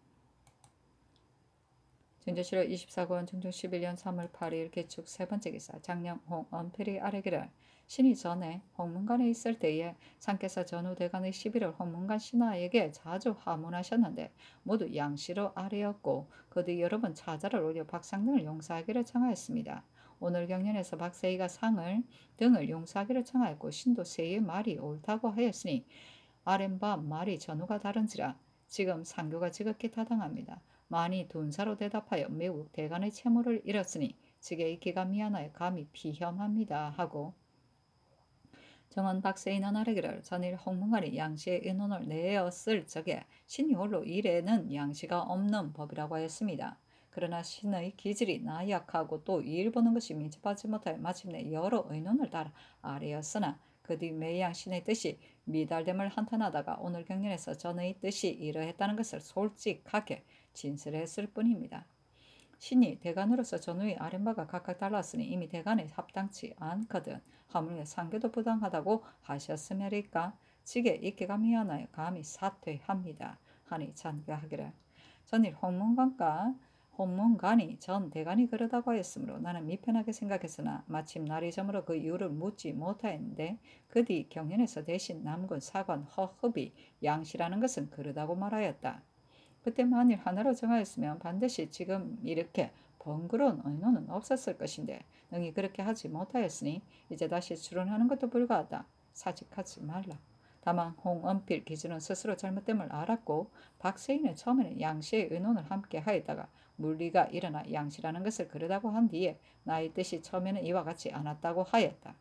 중조실로 이십사 권 중종 십일 년 삼월 팔일 개축 세 번째 기사 장령 홍언필이 아뢰기를 신이 전에 홍문관에 있을 때에 상께서 전후대간의 시비를 홍문관 신하에게 자주 하문하셨는데 모두 양씨로 아뢰었고 그 뒤 여러 번 차자를 올려 박상 등을 용서하기를 청하였습니다. 오늘 경련에서 박세희가 상을 등을 용서하기를 청하였고 신도 세희의 말이 옳다고 하였으니 아랫바 말이 전후가 다른지라 지금 상교가 지극히 타당합니다. 많이 돈사로 대답하여 매우 대간의 채무를 잃었으니 즉의 기가 미안하여 감히 피혐합니다 하고 정원 박세희는 아뢰기를 전일 홍문관이 양씨의 인원을 내었을 적에 신이 홀로 일에는 양씨가 없는 법이라고 하였습니다. 그러나 신의 기질이 나약하고 또 일 보는 것이 민첩하지 못하여 마침내 여러 의논을 따라 아뢰었으나 그 뒤 매양 신의 뜻이 미달됨을 한탄하다가 오늘 경련에서 전의 뜻이 이러했다는 것을 솔직하게 진술했을 뿐입니다. 신이 대간으로서 전후의 아랫바가 각각 달랐으니 이미 대간에 합당치 않거든 하물며 상교도 부당하다고 하셨음이리까 직에 있기가 미안하여 감히 사퇴합니다 하니 전교하기를 전일 홍문관과 홍문관이 전 대간이 그러다고 하였으므로 나는 미편하게 생각했으나 마침 날이 저물어 그 이유를 묻지 못하였는데 그 뒤 경연에서 대신 남군 사관 허흡이 양씨라는 것은 그러다고 말하였다. 그때 만일 하나로 정하였으면 반드시 지금 이렇게 번거로운 의논은 없었을 것인데 능히 그렇게 하지 못하였으니 이제 다시 추론하는 것도 불가하다. 사직하지 말라. 다만 홍은필 기준은 스스로 잘못됨을 알았고 박세희는 처음에는 양씨의 의논을 함께 하였다가 물리가 일어나 양씨라는 것을 그러다고 한 뒤에 나의 뜻이 처음에는 이와 같지 않았다고 하였다.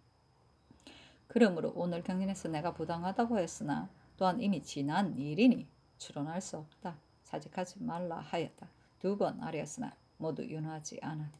그러므로 오늘 경연에서 내가 부당하다고 했으나 또한 이미 지난 일이니 추론할 수 없다. 사직하지 말라 하였다. 두 번 아뢰었으나 모두 윤하지 않았다.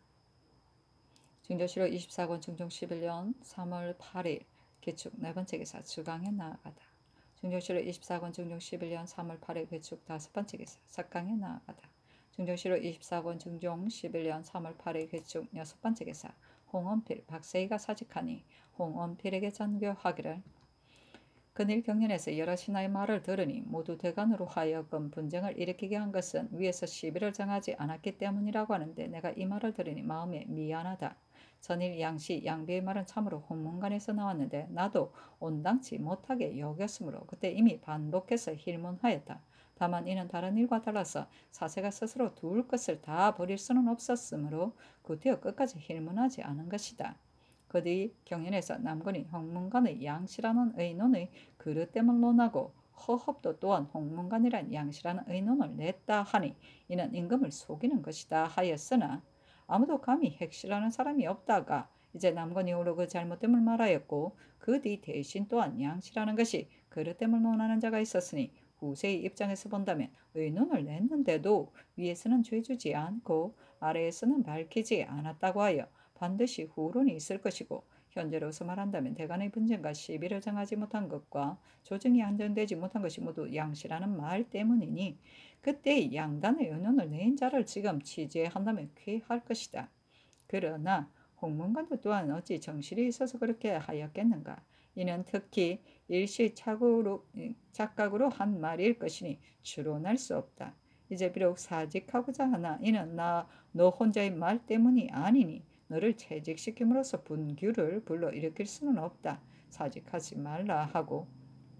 중조실록 이십사 권 중종 십일 년 삼월 팔일 개축 네 번째 기사 주강에 나아가다. 중조실록 이십사 권 중종 십일 년 삼월 팔일 개축 다섯 번째 기사 석강에 나아가다. 중조실록 이십사 권 중종 십일 년 삼월 팔일 개축 여섯 번째 기사 홍은필 박세희가 사직하니 홍은필에게 전교하기를 그늘 경연에서 여러 신하의 말을 들으니 모두 대간으로 하여금 분쟁을 일으키게 한 것은 위에서 시비를 정하지 않았기 때문이라고 하는데 내가 이 말을 들으니 마음에 미안하다. 전일 양씨 양비의 말은 참으로 홍문관에서 나왔는데 나도 온당치 못하게 여겼으므로 그때 이미 반복해서 힐문하였다. 다만 이는 다른 일과 달라서 사세가 스스로 둘 것을 다 버릴 수는 없었으므로 구태여 끝까지 힐문하지 않은 것이다. 그 뒤 경연에서 남군이 홍문관의 양씨라는 의논의 그릇됨을 논하고 허업도 또한 홍문관이란 양씨라는 의논을 냈다 하니 이는 임금을 속이는 것이다 하였으나 아무도 감히 핵실하는 사람이 없다가 이제 남군이 오로 그 잘못됨을 말하였고 그 뒤 대신 또한 양씨라는 것이 그릇됨을 논하는 자가 있었으니 후세의 입장에서 본다면 의논을 냈는데도 위에서는 죄주지 않고 아래에서는 밝히지 않았다고 하여 반드시 후론이 있을 것이고 현재로서 말한다면 대간의 분쟁과 시비를 정하지 못한 것과 조정이 안정되지 못한 것이 모두 양씨라는 말 때문이니 그때 양단의 의논을 낸 자를 지금 취재한다면 쾌할 것이다. 그러나 홍문관도 또한 어찌 정실이 있어서 그렇게 하였겠는가. 이는 특히 일시착오로, 착각으로 한 말일 것이니 추론할 수 없다. 이제 비록 사직하고자 하나 이는 나 너 혼자의 말 때문이 아니니 너를 채직시킴으로써 분규를 불러일으킬 수는 없다. 사직하지 말라 하고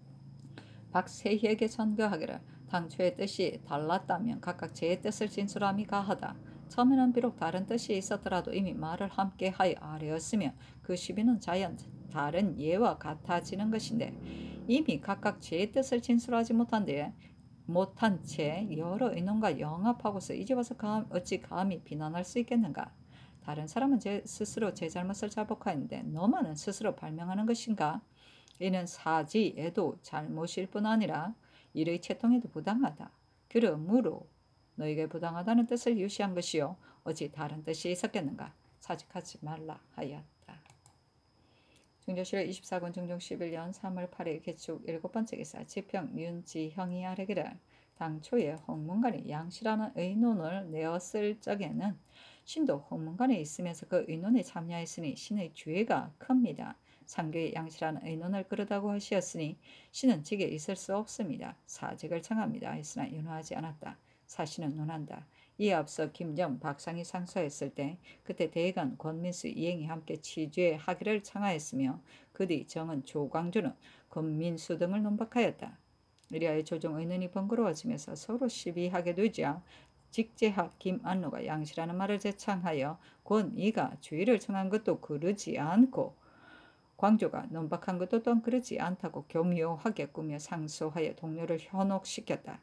박세희에게 전교하기를 당초의 뜻이 달랐다면 각각 제 뜻을 진술함이 가하다. 처음에는 비록 다른 뜻이 있었더라도 이미 말을 함께 하여 아뢰었으며 그 시비는 자연 다른 예와 같아지는 것인데 이미 각각 제 뜻을 진술하지 못한 데 못한 채 여러 의논과 영합하고서 이제 와서 감, 어찌 감히 비난할 수 있겠는가. 다른 사람은 제 스스로 제 잘못을 자복하였는데 너만은 스스로 발명하는 것인가. 이는 사지에도 잘못일 뿐 아니라 일의 채통에도 부당하다. 그러므로 너에게 부당하다는 뜻을 유시한 것이요 어찌 다른 뜻이 있었겠는가. 사직하지 말라 하였다. 중조실록 이십사 권 중종 십일 년 삼월 팔일 개축 일곱 번째 기사 지평 윤지형이 아뢰기를 당초에 홍문관이 양씨라는 의논을 내었을 적에는 신도 홍문관에 있으면서 그 의논에 참여했으니 신의 죄가 큽니다. 상교의 양씨라는 의논을 그러다고 하시었으니 신은 직에 있을 수 없습니다. 사직을 청합니다. 했으나 윤화하지 않았다. 사신은 논한다. 이에 앞서 김정, 박상이 상소했을 때 그때 대간, 권민수, 이행이 함께 취죄하기를 청하였으며 그 뒤 정은, 조광주는 권민수 등을 논박하였다. 이리하여 조정 의논이 번거로워지면서 서로 시비하게 되자 직제학 김안로가 양씨라는 말을 제창하여 권이가 죄를 청한 것도 그르지 않고 광조가 논박한 것도 또한 그르지 않다고 교묘하게 꾸며 상소하여 동료를 현혹시켰다.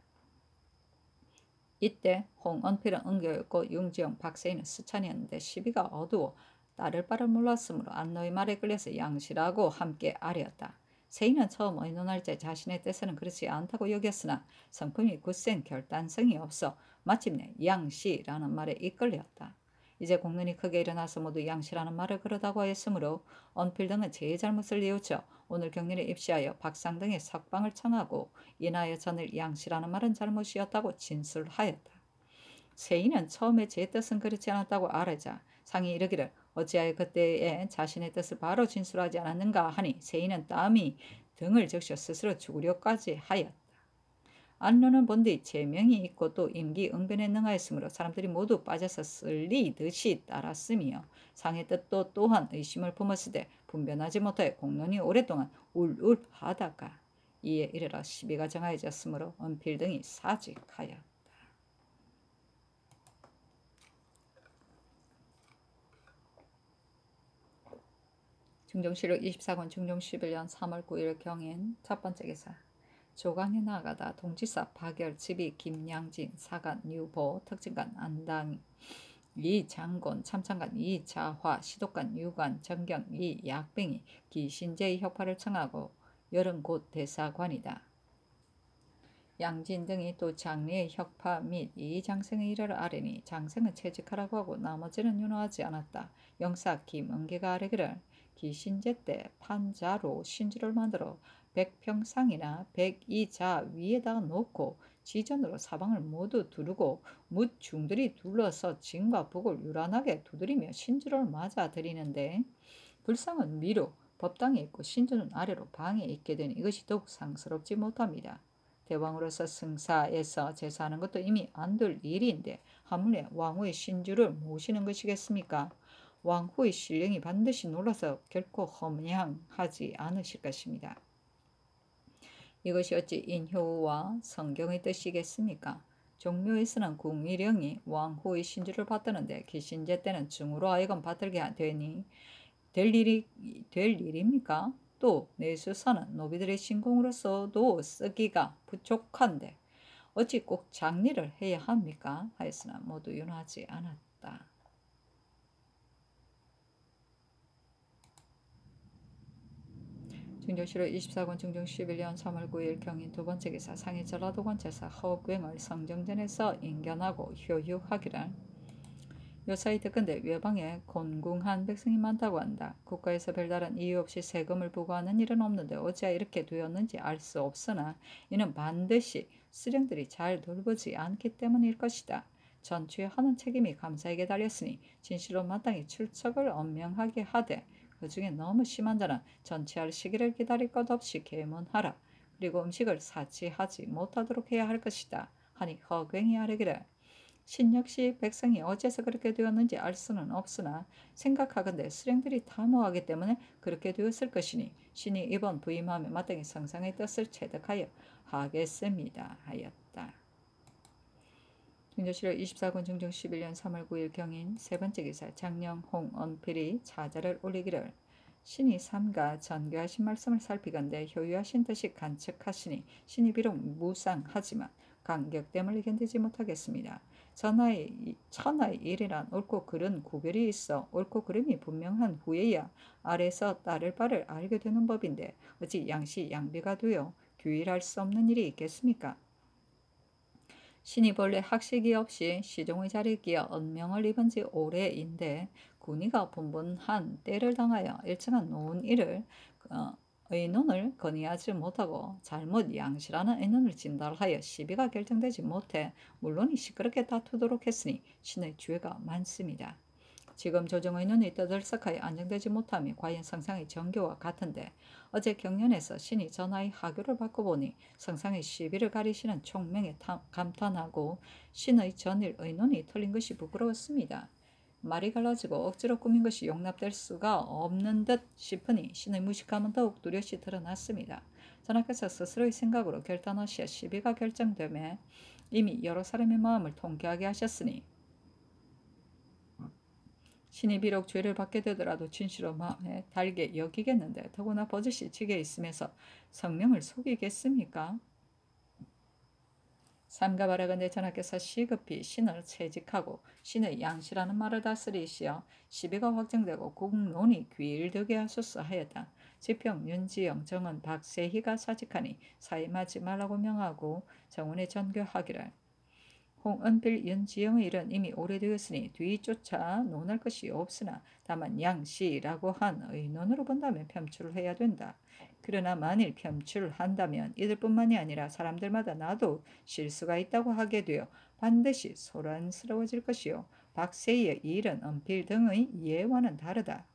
이때 홍은필은 은교였고 융지영, 박세희는 수찬이었는데 시비가 어두워 따를 바를 몰랐으므로 안노의 말에 끌려서 양씨라고 함께 아뢰었다. 세희는 처음 의논할 때 자신의 뜻에는 그렇지 않다고 여겼으나 성품이 굳센 결단성이 없어 마침내 양씨라는 말에 이끌렸다. 이제 공론이 크게 일어나서 모두 양씨라는 말을 그러다고 하였으므로 은필 등은 제 잘못을 뉘우쳐 오늘 경륜에 입시하여 박상 등의 석방을 청하고 인하여 전일 양씨라는 말은 잘못이었다고 진술하였다. 세희는 처음에 제 뜻은 그렇지 않았다고 아뢰자 상이 이르기를 어찌하여 그때에 자신의 뜻을 바로 진술하지 않았는가 하니 세희는 땀이 등을 적셔 스스로 죽으려까지 하였다. 안로는 본디 제명이 있고 또 임기응변에 능하였으므로 사람들이 모두 빠져서 쓸리듯이 따랐으며 상의 뜻도 또한 의심을 품었으되 분변하지 못하여 공론이 오랫동안 울울하다가 이에 이르러 시비가 정하여졌으므로 은필 등이 사직하였다. 중종실록 이십사 권 중종 십일 년 삼월 구일 경인 첫 번째 기사. 조강에 나아가다 동지사 박열 지비 김양진 사관 유보 특진관 안당 이 장곤 참찬관 이 자화 시독관 유관 정경 이 약병이 기신제의 혁파를 청하고 열은 곧 대사관이다. 양진 등이 또 장리의 혁파 및 이 장생의 일을 아뢰니 장생은 채직하라고 하고 나머지는 윤호하지 않았다. 영사 김은계가 아뢰기를 기신제 때 판자로 신주를 만들어 백평상이나 백이자 위에다가 놓고 지전으로 사방을 모두 두르고 묻 중들이 둘러서 진과 북을 유란하게 두드리며 신주를 맞아 들이는데 불상은 위로 법당에 있고 신주는 아래로 방에 있게 되니 이것이 더욱 상스럽지 못합니다. 대왕으로서 승사에서 제사하는 것도 이미 안 될 일인데 하물며 왕후의 신주를 모시는 것이겠습니까? 왕후의 신령이 반드시 놀라서 결코 험양하지 않으실 것입니다. 이것이 어찌 인효와 성경의 뜻이겠습니까? 종묘에서는 궁일령이 왕후의 신주를 받드는데 기신제 때는 중으로 하여금 받들게 되니 될 일이 될 일입니까? 또 내수사는 노비들의 신공으로서도 쓰기가 부족한데 어찌 꼭 장리를 해야 합니까? 하였으나 모두 윤하지 않았다. 중종실록 이십사 권 중종 십일 년 삼월 구일 경인 두 번째 기사. 상해 전라도관 제사 허귀을 성정전에서 인견하고 효육하기를 요사이 듣건대 외방에 곤궁한 백성이 많다고 한다. 국가에서 별다른 이유 없이 세금을 부과하는 일은 없는데 어찌하여 이렇게 되었는지 알 수 없으나 이는 반드시 수령들이 잘 돌보지 않기 때문일 것이다. 전취에 하는 책임이 감사에게 달렸으니 진실로 마땅히 출석을 엄명하게 하되 그 중에 너무 심한 자는 전치할 시기를 기다릴 것 없이 계문하라. 그리고 음식을 사치하지 못하도록 해야 할 것이다. 하니 허갱이 아뢰기를 신 역시 백성이 어째서 그렇게 되었는지 알 수는 없으나 생각하건대 수령들이 탐호하기 때문에 그렇게 되었을 것이니 신이 이번 부임함에 마땅히 성상의 뜻을 체득하여 하겠습니다. 하였다. 중종실록 이십사 권 중종 십일 년 삼월 구일 경인 세 번째 기사. 장령 홍언필이 차자를 올리기를 신이 삼가 전교하신 말씀을 살피건대 효유하신 뜻이 간척하시니 신이 비록 무상하지만 간격됨을 견디지 못하겠습니다. 천하의, 천하의 일이란 옳고 그른 구별이 있어 옳고 그름이 분명한 후에야 아래서 따를 바를 알게 되는 법인데 어찌 양시 양비가 되어 규율할 수 없는 일이 있겠습니까? 신이 본래 학식이 없이 시종의 자리에 끼어 언명을 입은 지 오래인데 군의가 분분한 때를 당하여 일정한 놓은 일을 어, 의논을 건의하지 못하고 잘못 양시라는 의논을 진달하여 시비가 결정되지 못해 물론이 시끄럽게 다투도록 했으니 신의 죄가 많습니다. 지금 조정의논이 떠들썩하여 안정되지 못함이 과연 성상의 정교와 같은데 어제 경연에서 신이 전하의 하교를 받고 보니 성상의 시비를 가리시는 총명에 감탄하고 신의 전일 의논이 틀린 것이 부끄러웠습니다. 말이 갈라지고 억지로 꾸민 것이 용납될 수가 없는 듯 싶으니 신의 무식함은 더욱 뚜렷이 드러났습니다. 전하께서 스스로의 생각으로 결단하시어 시비가 결정되매 이미 여러 사람의 마음을 통쾌하게 하셨으니 신이 비록 죄를 받게 되더라도 진실로 마음에 달게 여기겠는데 더구나 버젓이 지게 있으면서 성명을 속이겠습니까? 삼가 바라건대 전하께서 시급히 신을 채직하고 신의 양시라는 말을 다스리시어 시비가 확정되고 국론이 귀일되게 하소서 하였다. 지평 윤지영 정은 박세희가 사직하니 사임하지 말라고 명하고 정원에 전교하기를 홍은필 윤지영의 일은 이미 오래되었으니 뒤쫓아 논할 것이 없으나 다만 양시라고 한 의논으로 본다면 편출을 해야 된다. 그러나 만일 편출을 한다면 이들뿐만이 아니라 사람들마다 나도 실수가 있다고 하게 되어 반드시 소란스러워질 것이요 박세희의 일은 은필 등의 예와는 다르다.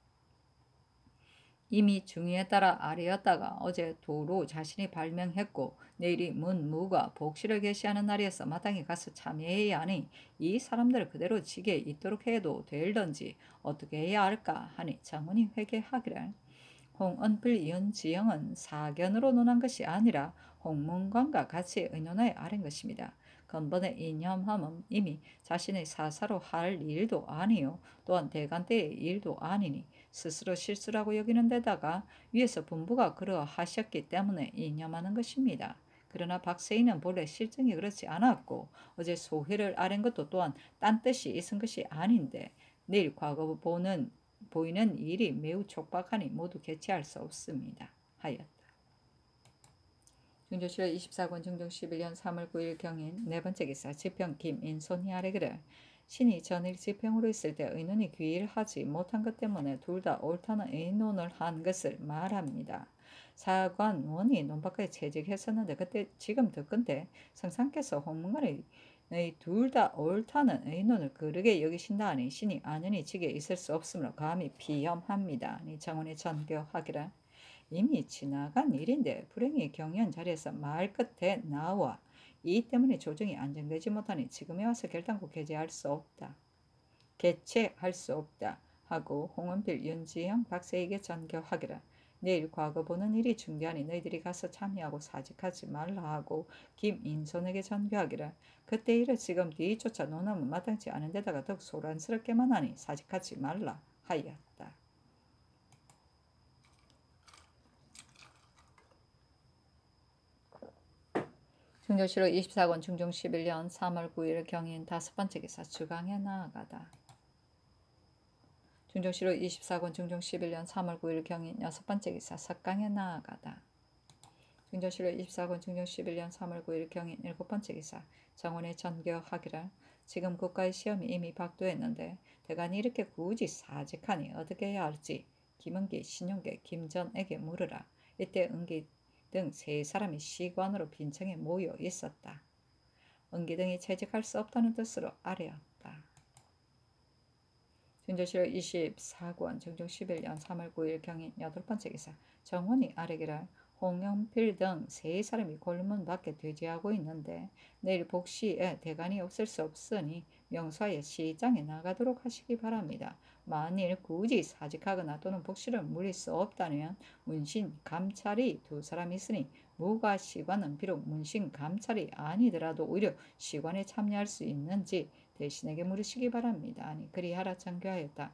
이미 중의에 따라 아래였다가 어제 도로 자신이 발명했고 내일이 문무가 복시를 계시하는 날이어서 마땅히 가서 참여해야 하니 이 사람들을 그대로 지게 있도록 해도 될런지 어떻게 해야 할까 하니 장군이 회개하기를 홍은필 윤지영은 사견으로 논한 것이 아니라 홍문관과 같이 의논하여 아랜 것입니다. 근본의 이념함은 이미 자신의 사사로 할 일도 아니요 또한 대간 때의 일도 아니니 스스로 실수라고 여기는 데다가 위에서 분부가 그러하셨기 때문에 이념하는 것입니다. 그러나 박세인은 본래 실정이 그렇지 않았고 어제 소회를 아랜 것도 또한 딴 뜻이 있은 것이 아닌데 내일 과거 보는 보이는 일이 매우 촉박하니 모두 개최할 수 없습니다. 하였다. 중조실록 이십사 권 중종 십일 년 삼월 구일 경인 네 번째 기사 지평 김인손이 아래기를 신이 전일 지평으로 있을 때 의논이 귀일하지 못한 것 때문에 둘 다 옳다는 의논을 한 것을 말합니다. 사관원이 논밖에 채직했었는데 그때 지금 듣건대 성상께서 홍문관의 둘 다 옳다는 의논을 그르게 여기신다 하니 신이 안연히 직에 있을 수 없으므로 감히 비염합니다. 정원이 전교하기를 이미 지나간 일인데 불행히 경연 자리에서 말 끝에 나와 이 때문에 조정이 안정되지 못하니 지금에 와서 결단코 개최할 수 없다. 개최할 수 없다 하고 홍은필, 윤지영, 박세희에게 전교하기를 내일 과거 보는 일이 중대하니 너희들이 가서 참여하고 사직하지 말라 하고 김인손에게 전교하기를 그때 일을 지금 뒤쫓아 논하면 마땅치 않은 데다가 더욱 소란스럽게만 하니 사직하지 말라 하였다. 중조실록 이십사 권 중종 십일 년 삼월 구일 경인 다섯 번째 기사 주강에 나아가다. 중조실록 이십사 권 중종 십일 년 삼월 구일 경인 여섯 번째 기사 석강에 나아가다. 중조실록 이십사 권 중종 십일 년 삼월 구일 경인 일곱 번째 기사 정원에 전교하기를 지금 국가의 시험이 이미 박도했는데 대간이 이렇게 굳이 사직하니 어떻게 해야 할지 김은기, 신용계, 김전에게 물으라. 이때 은기 등 세 사람이 시관으로 빈청에 모여 있었다. 은기 등이 채직할 수 없다는 뜻으로 아뢰었다. 중조실록 이십사 권 중종 십일 년 삼월 구일 경인 여덟 번째 기사 정원이 아뢰기를 홍영필 등 세 사람이 골문 밖에 대기하고 있는데 내일 복시에 대간이 없을 수 없으니 명사에 시장에 나가도록 하시기 바랍니다. 만일 굳이 사직하거나 또는 복시를 물릴 수 없다면 문신, 감찰이 두 사람이 있으니 무가 시관은 비록 문신, 감찰이 아니더라도 오히려 시관에 참여할 수 있는지 대신에게 물으시기 바랍니다. 아니 그리하라 전교하였다.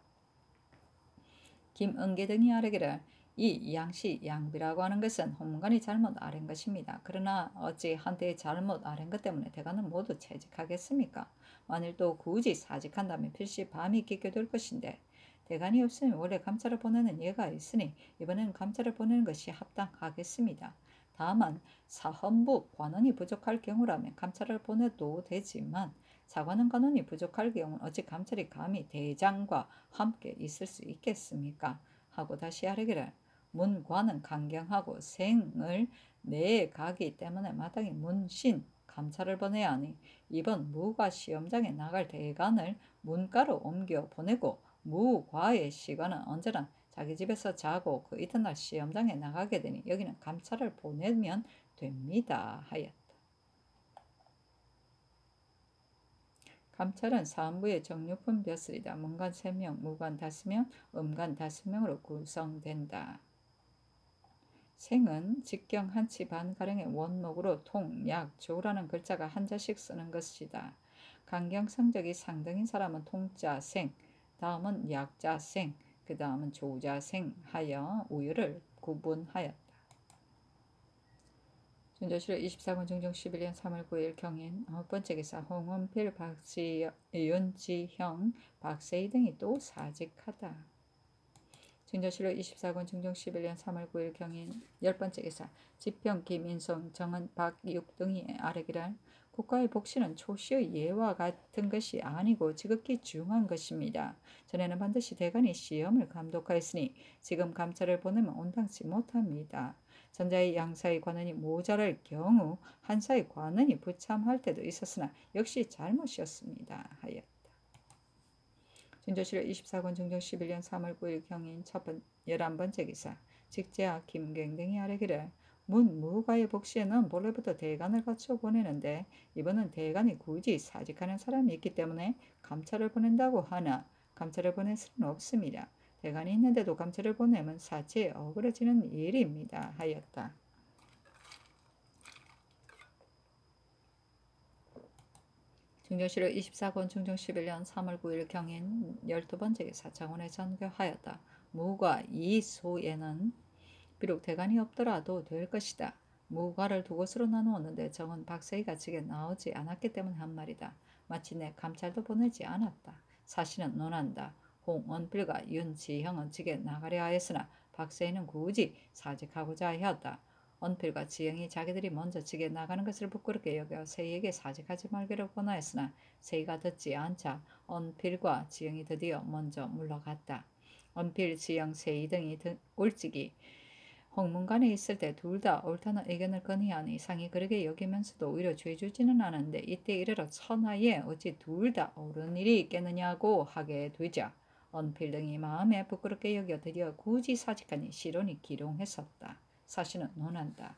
김은계 등이 아뢰기를 이 양시 양비라고 하는 것은 홍문관이 잘못 아랜 것입니다. 그러나 어찌 한때의 잘못 아랜 것 때문에 대가는 모두 채직하겠습니까? 만일 또 굳이 사직한다면 필시 밤이 깊게 될 것인데 대간이 없으면 원래 감찰을 보내는 예가 있으니 이번에는 감찰을 보내는 것이 합당하겠습니다. 다만 사헌부 관원이 부족할 경우라면 감찰을 보내도 되지만 사관원 관원이 부족할 경우는 어찌 감찰이 감히 대장과 함께 있을 수 있겠습니까? 하고 다시 아뢰기를 문관은 강경하고 생을 내가기 때문에 마땅히 문신 감찰을 보내야 하니 이번 무과 시험장에 나갈 대간을 문과로 옮겨 보내고 무과의 시관은 언제나 자기 집에서 자고 그 이튿날 시험장에 나가게 되니 여기는 감찰을 보내면 됩니다. 하였다. 감찰은 사헌부의 정육품 벼슬이다. 문관 세 명, 무관 다섯 명, 음관 다섯 명으로 구성된다. 생은 직경 한치 반가량의 원목으로 통, 약, 조라는 글자가 한자씩 쓰는 것이다. 강경 성적이 상등인 사람은 통자, 생, 다음은 약자, 생, 그 다음은 조자, 생 하여 우유를 구분하였다. 중조실록 이십사 권 중종 십일 년 삼월 구일 경인 아홉 번째 기사 홍은필, 박지연, 윤지형, 박세희 등이 또 사직하다. 중조실록 이십사 권 중종 십일 년 삼월 구일 경인 열 번째 기사 지평, 김인성, 정은, 박육 등이 아뢰기를 국가의 복시는 초시의 예와 같은 것이 아니고 지극히 중요한 것입니다. 전에는 반드시 대간이 시험을 감독하였으니 지금 감찰을 보내면 온당치 못합니다. 전자의 양사의 관원이 모자랄 경우 한사의 관원이 부참할 때도 있었으나 역시 잘못이었습니다. 하였다. 중조실록 이십사 권 중종 십일 년 삼월 구일 경인 첫번 열한 번째 기사 직제하 김경 등이 아뢰기를 문 무과의 복시에는 본래부터 대간을 갖춰 보내는데 이번은 대간이 굳이 사직하는 사람이 있기 때문에 감찰을 보낸다고 하나 감찰을 보낼 수는 없습니다. 대간이 있는데도 감찰을 보내면 사치에 어그러지는 일입니다. 하였다. 증조실록 이십사 권 중종 십일 년 삼월 구일 경인 열두 번째 기사 장원에 전교하였다. 무과 이 소에는 비록 대간이 없더라도 될 것이다. 무과를 두 곳으로 나누었는데 정은 박세희가 직에 나오지 않았기 때문에 한 말이다. 마침내 감찰도 보내지 않았다. 사실은 논한다. 홍원필과 윤지형은 직에 나가려 하였으나 박세희는 굳이 사직하고자 하였다. 원필과 지영이 자기들이 먼저 직에 나가는 것을 부끄럽게 여겨 세희에게 사직하지 말기를 권하였으나 세희가 듣지 않자 원필과 지영이 드디어 먼저 물러갔다. 원필, 지영, 세희 등이 올직이 홍문관에 있을 때 둘 다 옳다는 의견을 건의하니 상이 그렇게 여기면서도 오히려 죄주지는 않은데 이때 이르러 천하에 어찌 둘 다 옳은 일이 있겠느냐고 하게 되자 원필 등이 마음에 부끄럽게 여겨 드디어 굳이 사직하니 시론이 기롱했었다. 사실은 논한다.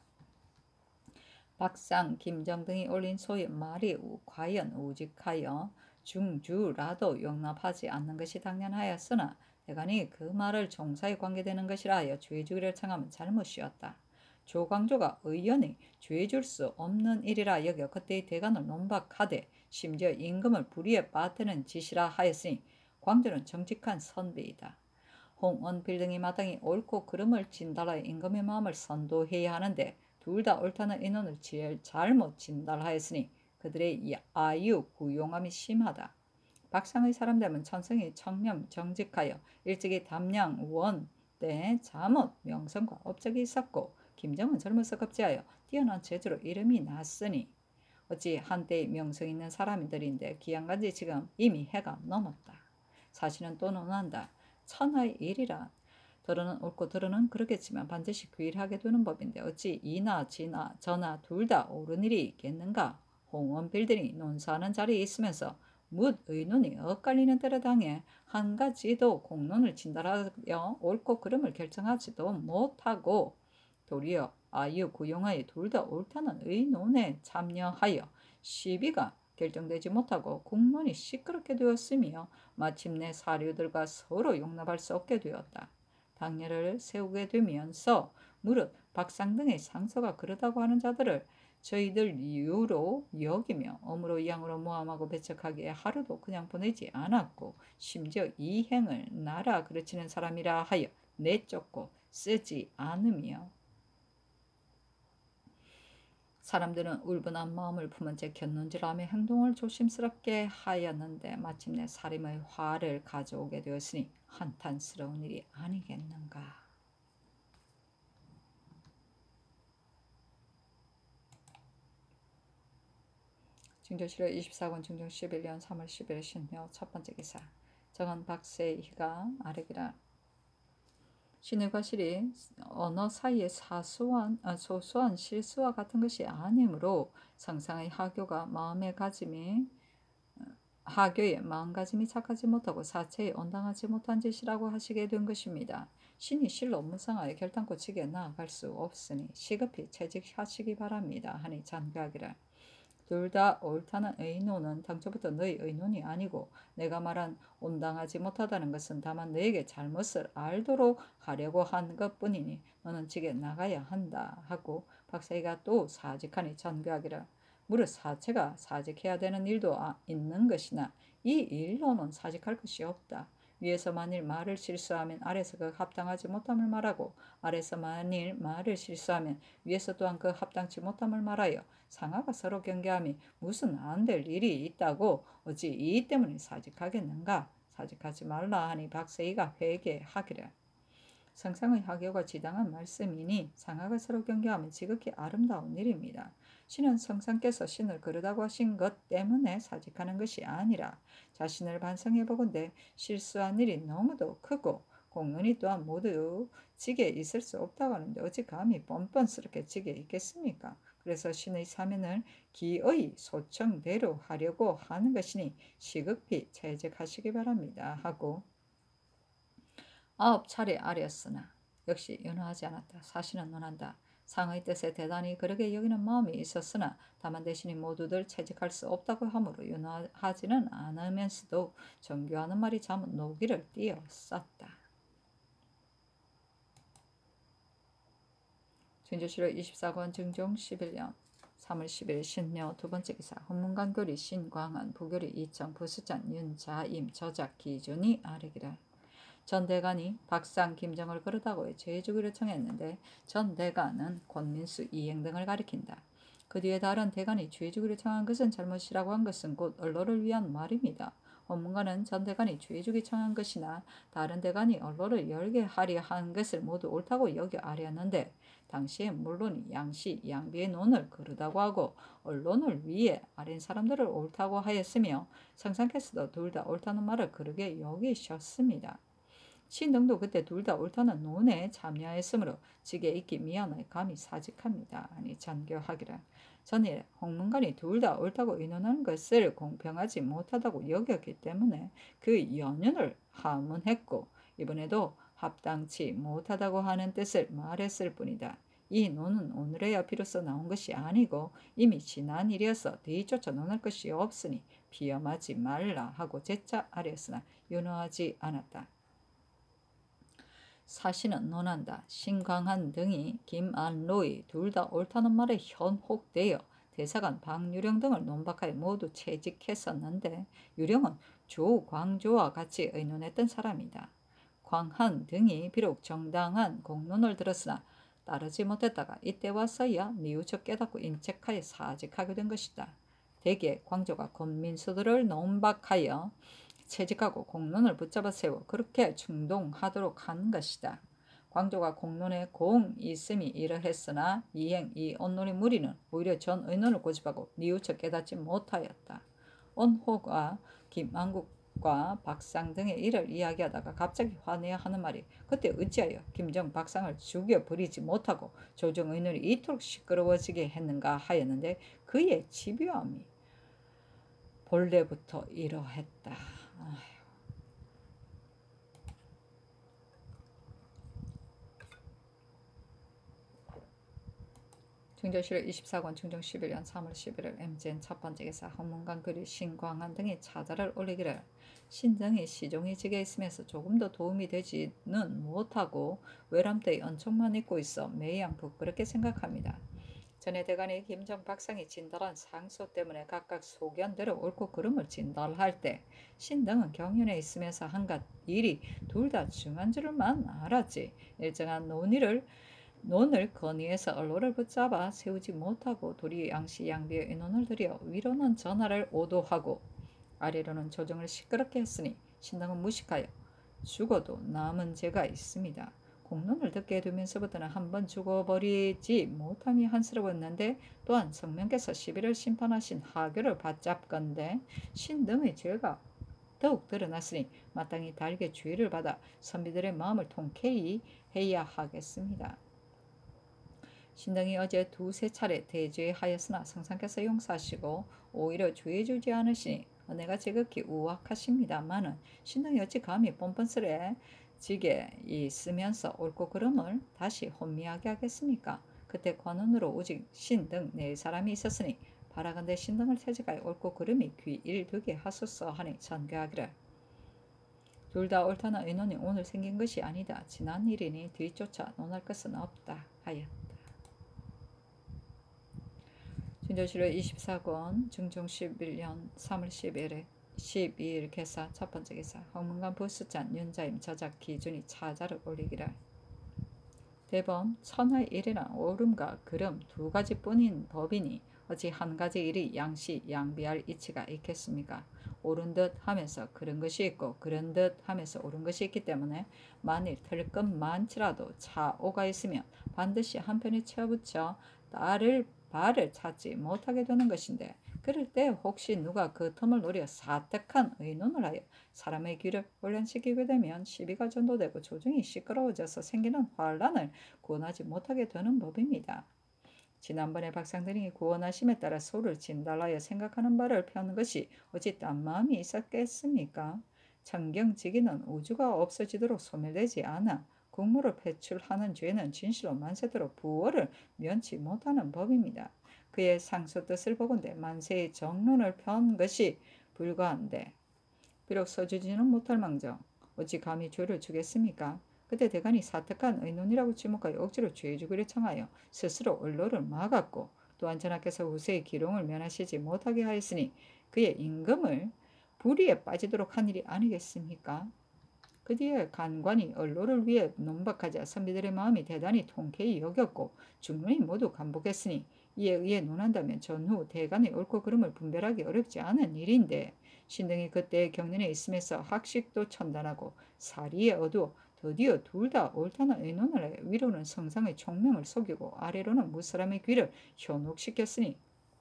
박상, 김정 등이 올린 소의 말이 과연 우직하여 중주라도 용납하지 않는 것이 당연하였으나 대간이 그 말을 종사에 관계되는 것이라 하여 죄주기를 청하면 잘못이었다. 조광조가 의연히 죄줄 수 없는 일이라 여겨 그때의 대간을 논박하되 심지어 임금을 불의에 빠뜨리는 짓이라 하였으니 광조는 정직한 선비이다. 홍원필 등이 마땅히 옳고 그름을 진달하여 임금의 마음을 선도해야 하는데 둘 다 옳다는 의논을 제일 잘못 진달하였으니 그들의 이 아유 구용함이 심하다. 박상의 사람됨은 천성이 청렴 정직하여 일찍이 담양 원 때 잠옷 명성과 업적이 있었고 김정은 젊어서 급제하여 뛰어난 재주로 이름이 났으니 어찌 한때의 명성 있는 사람들인데 기양간지 지금 이미 해가 넘었다. 사실은 또 논한다. 천하의 일이란 더러는 옳고 더러는 그러겠지만 반드시 귀일하게 되는 법인데 어찌 이나 지나 저나 둘 다 옳은 일이 있겠는가? 홍원필들이 논사하는 자리에 있으면서 묻 의논이 엇갈리는 때를 당해 한 가지도 공론을 진달하여 옳고 그름을 결정하지도 못하고 도리어 아유 구용하여 둘 다 옳다는 의논에 참여하여 시비가 결정되지 못하고 국론이 시끄럽게 되었으며 마침내 사류들과 서로 용납할 수 없게 되었다. 당례를 세우게 되면서 무릇 박상 등의 상서가 그러다고 하는 자들을 저희들 이유로 여기며 어무로 양으로 모함하고 배척하기에 하루도 그냥 보내지 않았고 심지어 이 행을 나라 그르치는 사람이라 하여 내쫓고 쓰지 않으며 사람들은 울분한 마음을 품은 채 곁눈질하며 행동을 조심스럽게 하였는데 마침내 사림의 화를 가져오게 되었으니 한탄스러운 일이 아니겠는가. 증조실록 이십사 권 중종 십일 년 삼월 십일 일 신묘 첫 번째 기사. 정은 박세희가 아래기라. 신의과 실이 언어 사이의 사소한, 아, 소소한 실수와 같은 것이 아니므로 상상의 하교가 마음의 가짐이 하교의 마음가짐이 착하지 못하고 사체에 온당하지 못한 짓이라고 하시게 된 것입니다. 신이 실로 무상하여 결단코 직에 나아갈 수 없으니 시급히 채직하시기 바랍니다. 하니 잔교하기를. 둘 다 옳다는 의논은 당초부터 너희 의논이 아니고 내가 말한 온당하지 못하다는 것은 다만 너에게 잘못을 알도록 하려고 한 것뿐이니 너는 직에 나가야 한다 하고 박사이가 또 사직하니 전교하기를. 무릇 사체가 사직해야 되는 일도 있는 것이나 이 일로는 사직할 것이 없다. 위에서 만일 말을 실수하면 아래서 그 합당하지 못함을 말하고 아래서 만일 말을 실수하면 위에서 또한 그 합당치 못함을 말하여 상하가 서로 경계함이 무슨 안 될 일이 있다고 어찌 이 때문에 사직하겠는가? 사직하지 말라 하니 박세희가 회개하기를. 성상의 하교가 지당한 말씀이니 상하가 서로 경계하면 지극히 아름다운 일입니다. 신은 성상께서 신을 그러다고 하신 것 때문에 사직하는 것이 아니라 자신을 반성해보건대 실수한 일이 너무도 크고 공론이 또한 모두 직에 있을 수 없다고 하는데 어찌 감히 뻔뻔스럽게 직에 있겠습니까? 그래서 신의 사면을 기의 소청대로 하려고 하는 것이니 시급히 채직하시기 바랍니다 하고 아홉 차례 아뢰었으나 역시 연호하지 않았다. 사실은 논한다. 상의 뜻에 대단히 그러게 여기는 마음이 있었으나 다만 대신에 모두들 채직할 수 없다고 하므로 연호하지는 않으면서도 정교하는 말이 잠은 노기를 띄었었다. 증조실록 이십사 권 증종 십일 년 삼월 십일 신묘 두 번째 기사 헌문관교리 신광한 부교리 이청 부수찬 윤자임 저작 기준이 아래기라. 전 대간이 박상 김정을 그러다고 제주기를 청했는데 전 대간은 권민수 이행 등을 가리킨다. 그 뒤에 다른 대간이 죄주기를 청한 것은 잘못이라고 한 것은 곧 언론을 위한 말입니다. 헌문가는 전 대간이 죄주기 청한 것이나 다른 대간이 언론을 열게 하려 한 것을 모두 옳다고 여겨 아뢰었는데 당시에 물론 양시 양비의 논을 그르다고 하고 언론을 위해 아린 사람들을 옳다고 하였으며 성상께서도 둘 다 옳다는 말을 그르게 여기셨습니다. 신등도 그때 둘 다 옳다는 논에 참여했으므로 직에 있기 미안하여 감히 사직합니다. 아니 전교하기를. 전일 홍문관이 둘 다 옳다고 의논하는 것을 공평하지 못하다고 여겼기 때문에 그 연윤을 하문했고 이번에도 합당치 못하다고 하는 뜻을 말했을 뿐이다. 이 논은 오늘에야 비로소 나온 것이 아니고 이미 지난 일이어서 뒤쫓아 논할 것이 없으니 비염하지 말라 하고 재차 아뢰었으나 윤허하지 않았다. 사신은 논한다. 신광한 등이 김안로이 둘 다 옳다는 말에 현혹되어 대사관 박유령 등을 논박하여 모두 채직했었는데 유령은 조광조와 같이 의논했던 사람이다. 광한 등이 비록 정당한 공론을 들었으나 따르지 못했다가 이때 와서야 뉘우쳐 깨닫고 인책하여 사직하게 된 것이다. 대개 광조가 권민수들을 논박하여 채직하고 공론을 붙잡아 세워 그렇게 충동하도록 한 것이다. 광조가 공론에 공 있음이 이러했으나 이행 이 언론의 무리는 오히려 전 의논을 고집하고 뉘우쳐 깨닫지 못하였다. 언호가 김만국과 박상 등의 일을 이야기하다가 갑자기 화내야 하는 말이 그때 어찌하여 김정 박상을 죽여버리지 못하고 조정 의논이 이토록 시끄러워지게 했는가 하였는데 그의 집요함이 본래부터 이러했다. 아휴. 충정실을 이십사 권 충정 십일 년 삼월 십일일 엠지엔 첫 번째 기사 헌문관 교리 신광한 등이 차자를 올리기를 신등이 시종이 직에 있으면서 조금도 도움이 되지는 못하고 외람되이 언총만 입고 있어 매양 부끄럽게 생각합니다. 전에 대간이 김정 박상이 진달한 상소 때문에 각각 소견대로 옳고 그름을 진달할 때 신등은 경연에 있으면서 한갓 일이 둘 다 중한 줄만 알았지 일정한 논의를 논을 건의해서 언론을 붙잡아 세우지 못하고 도리 양시 양비의 의논을 들여 위로는 전하를 오도하고 아래로는 조정을 시끄럽게 했으니 신등은 무식하여 죽어도 남은 죄가 있습니다. 공론을 듣게 되면서부터는 한번 죽어버리지 못함이 한스러웠는데 또한 성명께서 십일을 심판하신 하교를 받잡건대 신등의 죄가 더욱 드러났으니 마땅히 달게 주의를 받아 선비들의 마음을 통쾌히 해야 하겠습니다. 신등이 어제 두세 차례 대죄하였으나 성상께서 용서하시고 오히려 주의주지 않으시니 은혜가 지극히 우악하십니다마는 신등이 어찌 감히 뻔뻔스레 직에 있으면서 옳고 그름을 다시 혼미하게 하겠습니까? 그때 관원으로 오직 신등 네 사람이 있었으니 바라건대 신등을 퇴직하여 옳고 그름이 귀일되게 하소서 하니 전교하기를. 둘 다 옳다는 의논이 오늘 생긴 것이 아니다. 지난 일이니 뒤쫓아 논할 것은 없다 하였다. 충정실록 이십사 권 중종 십일 년 삼월 십일일 십이일 개사 첫 번째 기사 헌문관 부수찬 윤자임 저작 기준이 차자를 올리기를. 대범 천하의 일이란 옳음과 그름 두 가지뿐인 법이니 어찌 한 가지 일이 양시 양비할 이치가 있겠습니까? 옳은 듯 하면서 그런 것이 있고 그런 듯 하면서 옳은 것이 있기 때문에 만일 틀 것 많지라도 차오가 있으면 반드시 한편에 채워붙여 따를 발을 찾지 못하게 되는 것인데 그럴 때 혹시 누가 그 틈을 노려 사택한 의논을 하여 사람의 귀를 혼란시키게 되면 시비가 전도되고 조정이 시끄러워져서 생기는 환란을 구원하지 못하게 되는 법입니다. 지난번에 박상등이 구원하심에 따라 소를 진달하여 생각하는 바를 펴는 것이 어찌 딴 마음이 있었겠습니까? 청경지기는 우주가 없어지도록 소멸되지 않아 국물을 배출하는 죄는 진실로 만세토록 부활을 면치 못하는 법입니다. 그의 상소 뜻을 보건대 만세의 정론을 편 것이 불과한데 비록 써주지는 못할 망정 어찌 감히 죄를 주겠습니까? 그때 대간이 사택한 의논이라고 지목하여 억지로 죄 주기를 청하여 스스로 언론을 막았고 또한 전하께서 후세의 기롱을 면하시지 못하게 하였으니 그의 임금을 불의에 빠지도록 한 일이 아니겠습니까? 그 뒤에 간관이 언로를 위해 논박하자 선비들의 마음이 대단히 통쾌히 여겼고 중론이 모두 감복했으니 이에 의해 논한다면 전후 대간의 옳고 그름을 분별하기 어렵지 않은 일인데 신등이 그때의 경륜에 있으면서 학식도 천단하고 사리에 어두워 드디어 둘 다 옳다는 의논을 해 위로는 성상의 총명을 속이고 아래로는 무사람의 귀를 현혹시켰으니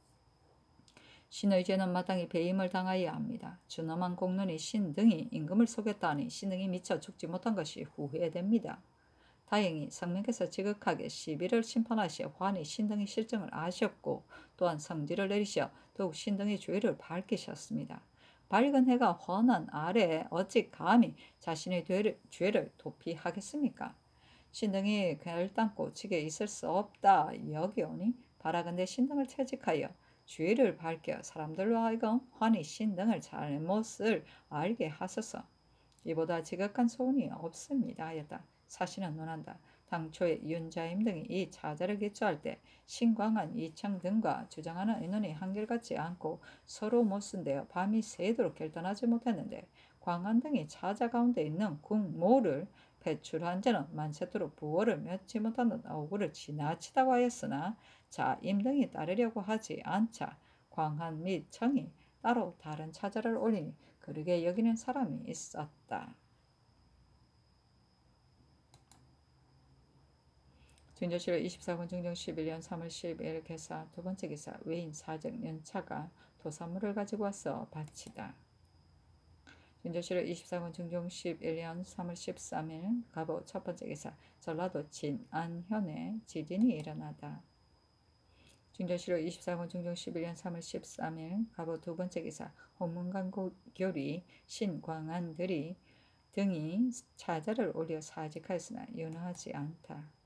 신의 죄는 마땅히 배임을 당하여야 합니다. 준엄한 공론이 신등이 임금을 속였다 하니 신등이 미처 죽지 못한 것이 후회됩니다. 다행히 성명께서 지극하게 시비를 심판하시어 환히 신등의 실정을 아셨고 또한 성지를 내리시어 더욱 신등의 죄를 밝히셨습니다. 밝은 해가 환한 아래에 어찌 감히 자신의 죄를, 죄를 도피하겠습니까? 신등이 결단코 측에 있을 수 없다 여기오니 바라건대 신등을 채직하여 죄를 밝혀 사람들로 하여금 환히 신등을 잘못을 알게 하소서. 이보다 지극한 소원이 없습니다 하였다. 사신은 논한다. 당초에 윤자임 등이 이 차자를 개최할 때 신광한 이청 등과 주장하는 의논이 한결같지 않고 서로 못쓴데어 밤이 새도록 결단하지 못했는데 광한 등이 차자 가운데 있는 국모를 배출한 자는 만세토록 부월을 맺지 못하는 억울을 지나치다고 하였으나 자임 등이 따르려고 하지 않자 광한 및 청이 따로 다른 차자를 올리니 그르게 여기는 사람이 있었다. 증조실록 이십사 권 중종 십일 년 삼월 십일 개사 두 번째 기사 외인 사적 연차가 도사물을 가지고 와서 바치다. 증조실록 이십사 권 중종 십일 년 삼월 십삼 일 갑오 첫 번째 기사 전라도 진안현에 지진이 일어나다. 증조실록 이십사 권 중종 십일 년 삼월 십삼 일 갑오 두 번째 기사 홍문관교리 신광안들이 등이 차자를 올려 사직하였으나 윤허하지 않다.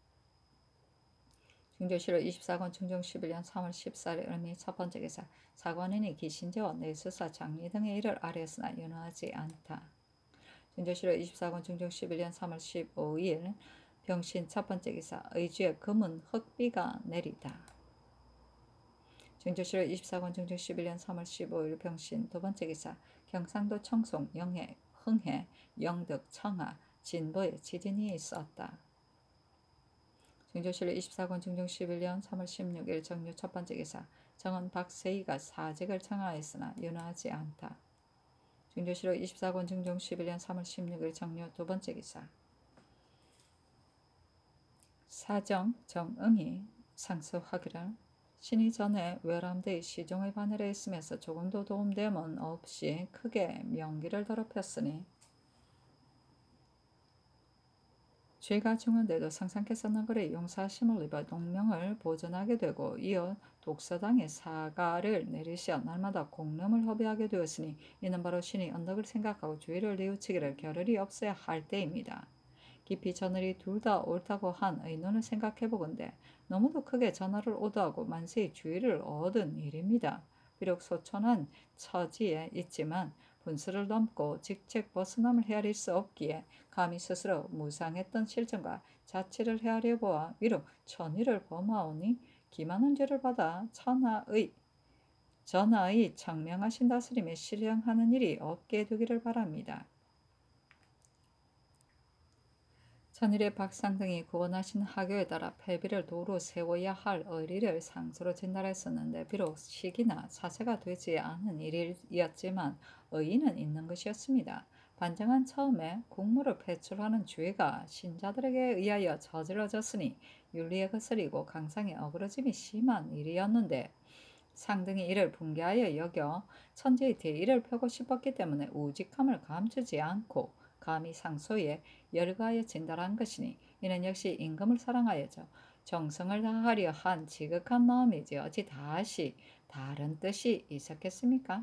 증조실록 이십사 권 중종 십일 년 삼월 십사 일 을미 첫 번째 기사 사관인이 기신제와 내수사 장리 등의 일을 아뢰었으나 윤허하지 않다. 증조실록 이십사 권 중종 십일 년 삼월 십오 일 병신 첫 번째 기사 의주에 금은 흑비가 내리다. 증조실록 이십사 권 중종 십일 년 삼월 십오 일 병신 두 번째 기사 경상도 청송, 영해, 흥해, 영덕, 청하, 진보에 지진이 있었다. 증조실록 이십사 권 중종 십일 년 삼월 십육 일 정유 첫 번째 기사 정은 박세희가 사직을 청하였으나 윤허하지 않다. 증조실록 이십사 권 중종 십일 년 삼월 십육 일 정유 두 번째 기사 사정 정응이 상수하기를 신이 전에 외람되이 시종의 바늘에 있으면서 조금도 도움됨은 없이 크게 명기를 더럽혔으니 죄가 중한데도 상상께서는 그의 용사심을 입어 농명을 보존하게 되고 이어 독서당에 사가를 내리시어 날마다 공름을 허비하게 되었으니 이는 바로 신이 언덕을 생각하고 죄를 뉘우치기를 겨를이 없어야 할 때입니다. 깊이 저늘이 둘 다 옳다고 한 의논을 생각해보건대 너무도 크게 전하를 오도하고 만세의 주의를 얻은 일입니다. 비록 소천한 처지에 있지만 분수를 넘고 직책 벗어남을 헤아릴 수 없기에 감히 스스로 무상했던 실정과 자치를 헤아려 보아 위로 천의를 범하오니 기만한 죄를 받아 천하의 전하의 청명하신 다스림에 실령하는 일이 없게 되기를 바랍니다. 천일의 박상 등이 구원하신 하교에 따라 패비를 도로 세워야 할 의리를 상수로 진달했었는데 비록 시기나 사세가 되지 않은 일이었지만 의의는 있는 것이었습니다. 반정한 처음에 국무를 배출하는 죄가 신자들에게 의하여 저질러졌으니 윤리에 거스리고 강상의 어그러짐이 심한 일이었는데 상등이 이를 분개하여 여겨 천지의 대의를 펴고 싶었기 때문에 우직함을 감추지 않고 감히 상소에 열거하여 진달한 것이니 이는 역시 임금을 사랑하여져 정성을 다하려 한 지극한 마음이지 어찌 다시 다른 뜻이 있었겠습니까?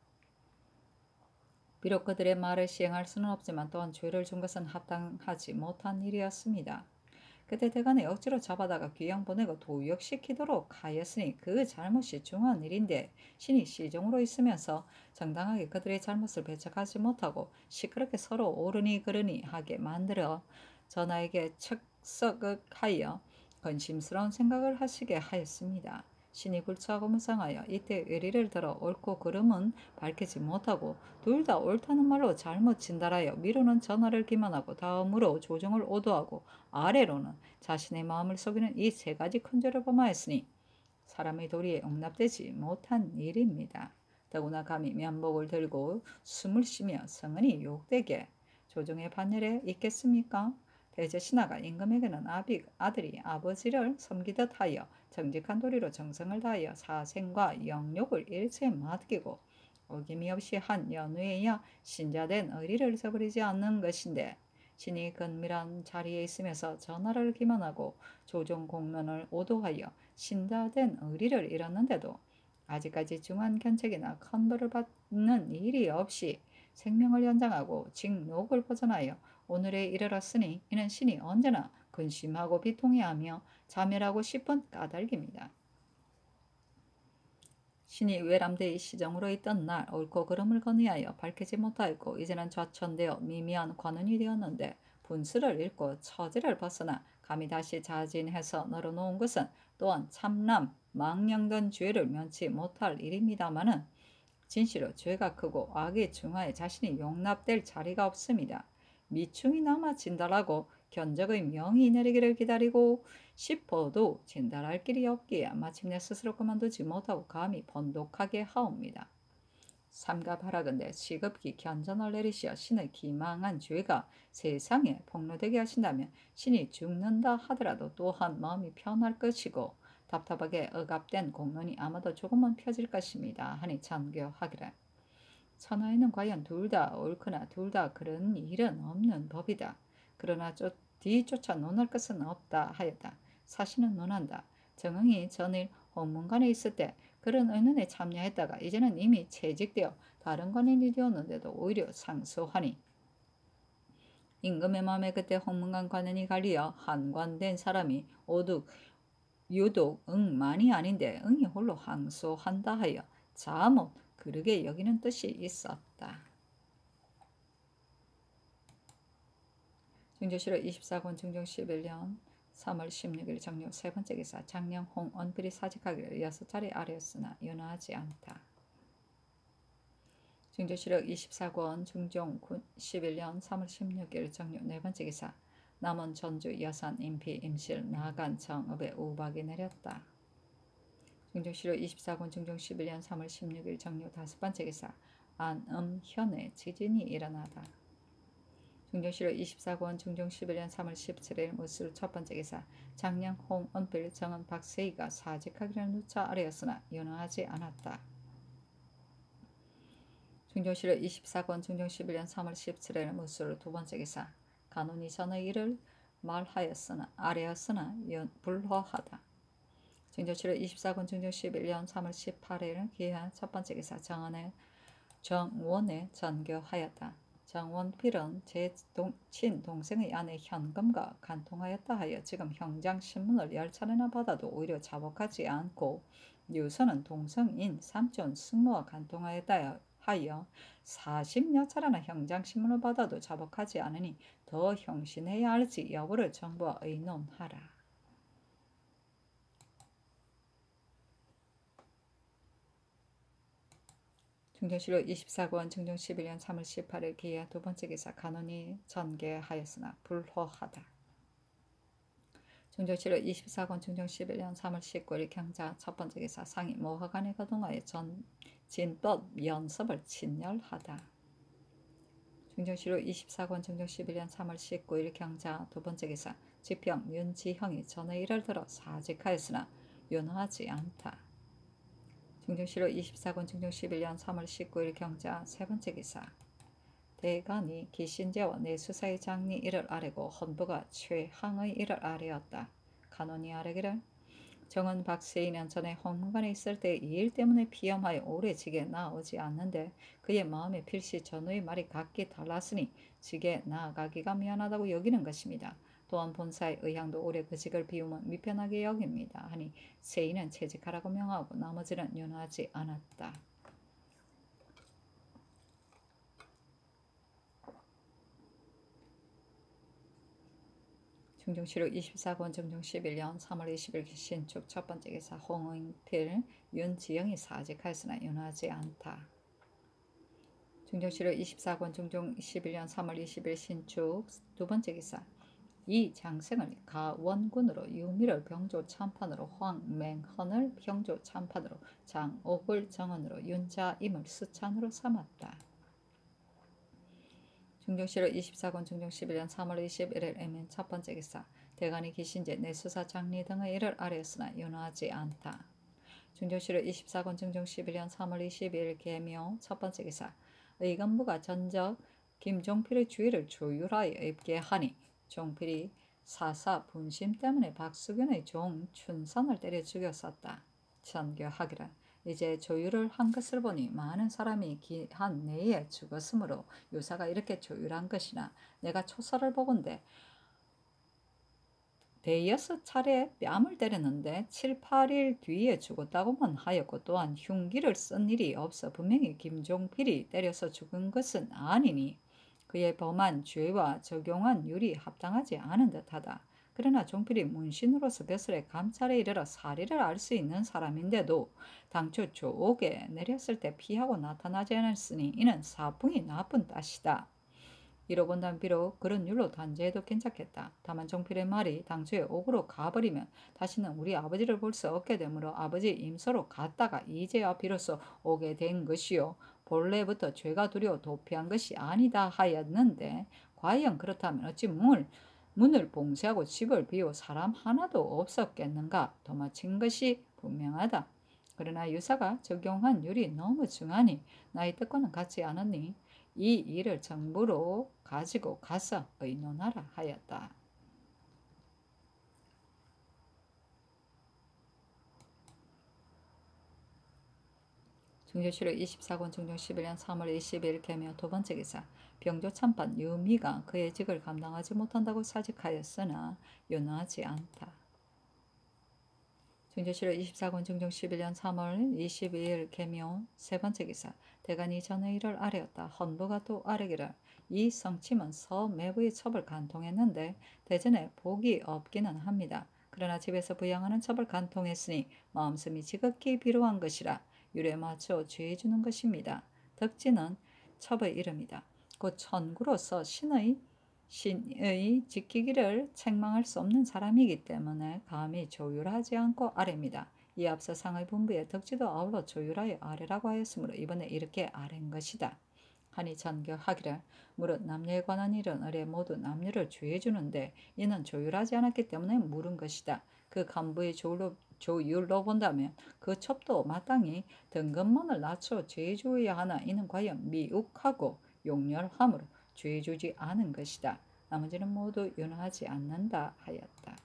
비록 그들의 말을 시행할 수는 없지만 또한 죄를 준 것은 합당하지 못한 일이었습니다. 그때 대간에 억지로 잡아다가 귀양 보내고 도역시키도록 하였으니 그 잘못이 중한 일인데 신이 시종으로 있으면서 정당하게 그들의 잘못을 배척하지 못하고 시끄럽게 서로 옳으니 그르니 하게 만들어 전하에게 척석하여 근심스러운 생각을 하시게 하였습니다. 신이 굴처하고 무상하여 이때 의리를 들어 옳고 그름은 밝히지 못하고 둘 다 옳다는 말로 잘못 진달하여 위로는 전하를 기만하고 다음으로 조정을 오도하고 아래로는 자신의 마음을 속이는 이 세 가지 큰 죄를 범하였으니 사람의 도리에 용납되지 못한 일입니다. 더구나 감히 면목을 들고 숨을 쉬며 성은이 욕되게 조정의 반열에 있겠습니까? 대제 신하가 임금에게는 아비, 아들이 아버지를 섬기듯 하여 정직한 도리로 정성을 다하여 사생과 영욕을 일체 맡기고 어김이 없이 한 연후에야 신자된 의리를 저버리지 않는 것인데 신이 근밀한 자리에 있으면서 전하를 기만하고 조정 공론을 오도하여 신자된 의리를 잃었는데도 아직까지 중한 견책이나 큰 벌을 받는 일이 없이 생명을 연장하고 직록을 보존하여 오늘에 이르렀으니 이는 신이 언제나 근심하고 비통해하며 자멸하고 싶은 까닭입니다. 신이 외람되이 시정으로 있던 날 옳고 그름을 건의하여 밝히지 못하였고 이제는 좌천되어 미미한 관원이 되었는데 분수를 잃고 처지를 벗어나 감히 다시 자진해서 널어놓은 것은 또한 참남 망령된 죄를 면치 못할 일입니다마는 진실로 죄가 크고 악이 중하에 자신이 용납될 자리가 없습니다. 미충이 남아 진달하고 견적의 명이 내리기를 기다리고 싶어도 진달할 길이 없기에 마침내 스스로 그만두지 못하고 감히 번독하게 하옵니다. 삼가바라건대 시급히 견전을 내리시어 신의 기망한 죄가 세상에 폭로되게 하신다면 신이 죽는다 하더라도 또한 마음이 편할 것이고 답답하게 억압된 공론이 아마도 조금은 펴질 것입니다. 하니 장교하기를 천하에는 과연 둘 다 옳거나 둘 다 그런 일은 없는 법이다. 그러나 쫓, 뒤쫓아 논할 것은 없다 하였다. 사실은 논한다. 정응이 전일 홍문관에 있을 때 그런 의논에 참여했다가 이제는 이미 채직되어 다른 관인이 되었는데도 오히려 상소하니 임금의 마음에 그때 홍문관 관원이 갈리어 한관된 사람이 오둑 유독 응만이 아닌데 응이 홀로 항소한다 하여 자못 그르게 여기는 뜻이 있었다. 중조실록 이십사 권 중종 십일 년 삼월 십육일 정료 세 번째 기사 장령 홍언필이 사직하기를 여섯 차례 아뢰었으나 연하지 않다. 중조실록 이십사 권 중종 십일 년 삼월 십육일 정료 네 번째 기사 남원 전주 여산 임피 임실 나간 정읍에 우박이 내렸다. 중종실록 이십사 권 중종 십일 년 삼월 십육일 정료 다섯 번째 기사 안음 현에 지진이 일어나다. 중종실록 이십사 권 중종 십일 년 삼월 십칠일 무술 첫 번째 기사 장량 홍은필 정은 박세희가 사직하기를 누차 아뢰었으나 연호하지 않았다. 중종실록 이십사 권 중종 십일 년 삼월 십칠일 무술 두 번째 기사 간운이 전의 일을 말하였으나 아뢰었으나 불허하다. 중종실록 이십사 권 중종 십일 년 삼월 십팔일 기한 첫 번째 기사 정원에 정원에 전교하였다. 정원필은 제 친동생의 아내 현금과 간통하였다 하여 지금 형장신문을 열 차례나 받아도 오히려 자복하지 않고 유서는 동성인 삼촌 승모와 간통하였다 하여 사십여 차례나 형장신문을 받아도 자복하지 않으니 더 형신해야 할지 여부를 정부와 의논하라. 중종실록 이십사 권 중종 십일 년 삼월 십팔일 기해 두 번째 기사 간운이 전개하였으나 불허하다. 중종실록 이십사 권 중종 십일 년 삼월 십구일 경자 첫 번째 기사 상이 모하간에 거동하여 전 진법 연습을 친열하다. 중종실록 이십사 권 중종 십일 년 삼월 십구일 경자 두 번째 기사 지평 윤지형이 전의 일을 들어 사직하였으나 윤허하지 않다. 중종실록 이십사 권 중종 십일 년 삼월 십구일 경자 세 번째 기사 대간이 기신제와 내수사의 장리 일을 아뢰고 헌부가 최항의 일을 아뢰었다. 간원이 아뢰기를 정은 박세희는 전에 홍문관에 있을 때 이 일 때문에 피염하여 오래 직에 나오지 않는데 그의 마음에 필시 전우의 말이 각기 달랐으니 직에 나아가기가 미안하다고 여기는 것입니다. 또한 본사의 의향도 오래 그 직을 비우면 미편하게 여깁니다. 하니 세희는 채직하라고 명하고 나머지는 윤하지 않았다. 중종실록 이십사 권 중종 십일 년 삼월 이십일 신축 첫 번째 기사 홍은필, 윤지영이 사직하였으나 윤하지 않다. 중종실록 이십사 권 중종 십일 년 삼월 이십일 신축 두 번째 기사 이 장생을 가원군으로 유미를 병조 참판으로 황맹헌을 병조 참판으로 장옥을 정원으로 윤자임을 수찬으로 삼았다. 중종실록 이십사 권 중종 십일 년 삼월 이십일일 애민 첫 번째 기사 대간이 기신제 내수사 장리 등의 일을 아뢰었으나 윤하지 않다. 중종실록 이십사 권 중종 십일 년 삼월 이십일 계묘 첫 번째 기사 의건부가 전적 김종필의 주의를 조율하여 입게 하니 종필이 사사 분심 때문에 박수균의 종 춘선을 때려 죽였었다. 전교하기라 이제 조율을 한 것을 보니 많은 사람이 기한 내에 죽었으므로 유사가 이렇게 조율한 것이나 내가 초서를 보건대 대여섯 차례 뺨을 때렸는데 칠, 팔 일 뒤에 죽었다고만 하였고 또한 흉기를 쓴 일이 없어 분명히 김종필이 때려서 죽은 것은 아니니 그의 범한 죄와 적용한 율이 합당하지 않은 듯하다. 그러나 종필이 문신으로서 벼슬에 감찰에 이르러 사리를 알 수 있는 사람인데도 당초 조옥에 내렸을 때 피하고 나타나지 않았으니 이는 사풍이 나쁜 탓이다. 이로 본다면 비록 그런 율로 단죄해도 괜찮겠다. 다만 종필의 말이 당초에 옥으로 가버리면 다시는 우리 아버지를 볼 수 없게 되므로 아버지 임소로 갔다가 이제야 비로소 오게 된 것이요 본래부터 죄가 두려워 도피한 것이 아니다 하였는데 과연 그렇다면 어찌 문을, 문을 봉쇄하고 집을 비워 사람 하나도 없었겠는가 도마친 것이 분명하다. 그러나 유사가 적용한 율이 너무 중하니 나의 뜻과는 같지 않으니 이 일을 정부로 가지고 가서 의논하라 하였다. 중종실록 이십사 권 중종 십일 년 삼월 이십일 계묘 두 번째 기사 병조 참판 유미가 그의 직을 감당하지 못한다고 사직하였으나 윤하지 않다. 중종실록 이십사 권 중종 십일 년 삼월 이십이일 계묘 세 번째 기사 대간이 전의 일을 아뢰었다. 헌부가 또 아뢰기를 이 성침은 서매부의 첩을 간통했는데 대전에 복이 없기는 합니다. 그러나 집에서 부양하는 첩을 간통했으니 마음씀이 지극히 비루한 것이라 율에 맞춰 죄해주는 것입니다. 덕지는 첩의 이름이다. 곧 천구로서 신의 신의 지키기를 책망할 수 없는 사람이기 때문에 감히 조율하지 않고 아뢰입니다. 이 앞서 상의 분부에 덕지도 아울러 조율하여 아뢰라고 하였으므로 이번에 이렇게 아뢰는 것이다. 하니 전교하기를 무릇 남녀에 관한 일은 의례 모두 남녀를 죄해주는데 이는 조율하지 않았기 때문에 물은 것이다. 그 간부의 조율로, 조율로 본다면 그 첩도 마땅히 등급만을 낮춰 죄해주어야 하나 이는 과연 미욱하고 용렬함으로 죄해주지 않은 것이다. 나머지는 모두 윤하지 않는다 하였다.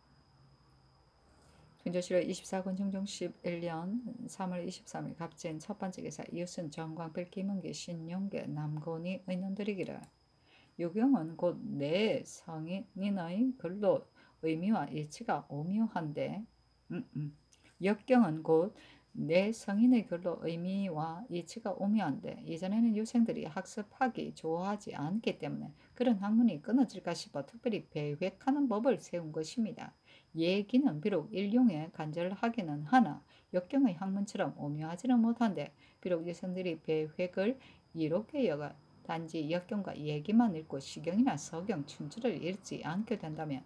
중종실록 이십사 권 중종 십일 년 삼월 이십삼일 갑진 첫 번째 기사 이웃은 정광필, 김은기, 신용계, 남곤이 의논드리기를 유경은 곧 내 성인의 글로 의미와 이치가 오묘한데 음, 음. 역경은 곧 내 성인의 글로 의미와 이치가 오묘한데 이전에는 유생들이 학습하기 좋아하지 않기 때문에 그런 학문이 끊어질까 싶어 특별히 배획하는 법을 세운 것입니다. 예기는 비록 일용에 간절하기는 하나 역경의 학문처럼 오묘하지는 못한데 비록 유생들이 배획을 이롭게 여가 단지 역경과 예기만 읽고 시경이나 서경, 춘추를 읽지 않게 된다면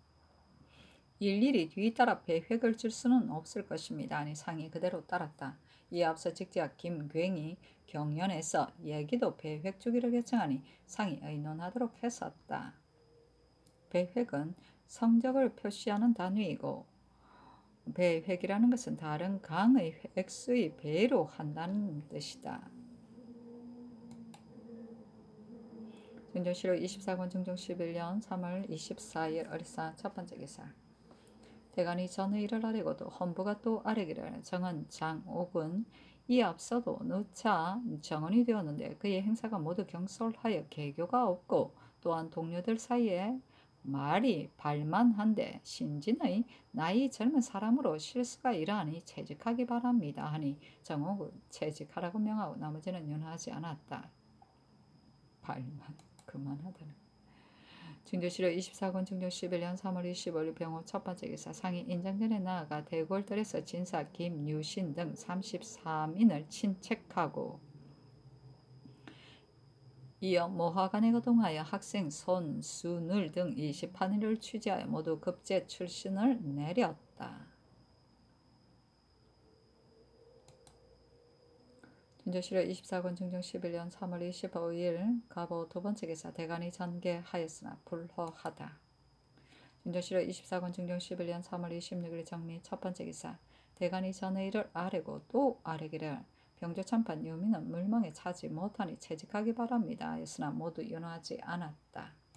일일이 뒤따라 배획을 줄 수는 없을 것입니다. 아니 상이 그대로 따랐다. 이에 앞서 직지학 김굉이 경연에서 예기도 배획 주기를 결정하니 상이 의논하도록 했었다. 배획은 성적을 표시하는 단위이고 배획이라는 것은 다른 강의 획수의 배로 한다는 뜻이다. 중종실록 이십사 권 중종 십일 년 삼월 이십사일 어리사 첫 번째 기사 대간이 전의 일을 아뢰고도 헌부가 또 아뢰기를 정은 장옥은 이 앞서도 누차 정원이 되었는데 그의 행사가 모두 경솔하여 개교가 없고 또한 동료들 사이에 말이 발만한데 신진의 나이 젊은 사람으로 실수가 이러하니 채직하기 바랍니다 하니 정옥은 채직하라고 명하고 나머지는 윤하지 않았다. 발만 그만하다는 증조실록 이십사 권 증조 십일 년 삼월 이십오일 병호 첫 번째 기사 상이 인장전에 나아가 대궐들에서 진사 김유신 등 삼십삼 인을 친책하고 이어 모하간에 거동하여 학생 손순을 등 이십팔 인을 취재하여 모두 급제 출신을 내렸다. 증조실록 이십사 권 증조 십일 년 삼월 이십오일 갑오 두 번째 기사 대간이 전개하였으나 불허하다. 증조실록 이십사 권 증조 십일 년 삼월 이십육일 정리 첫 번째 기사 대간이 전의 일을 아뢰고 또 아뢰기를 병조 참판 유민은 물멍에 차지 못하니 채직하기 바랍니다 하였으나 모두 윤호하지 않았다.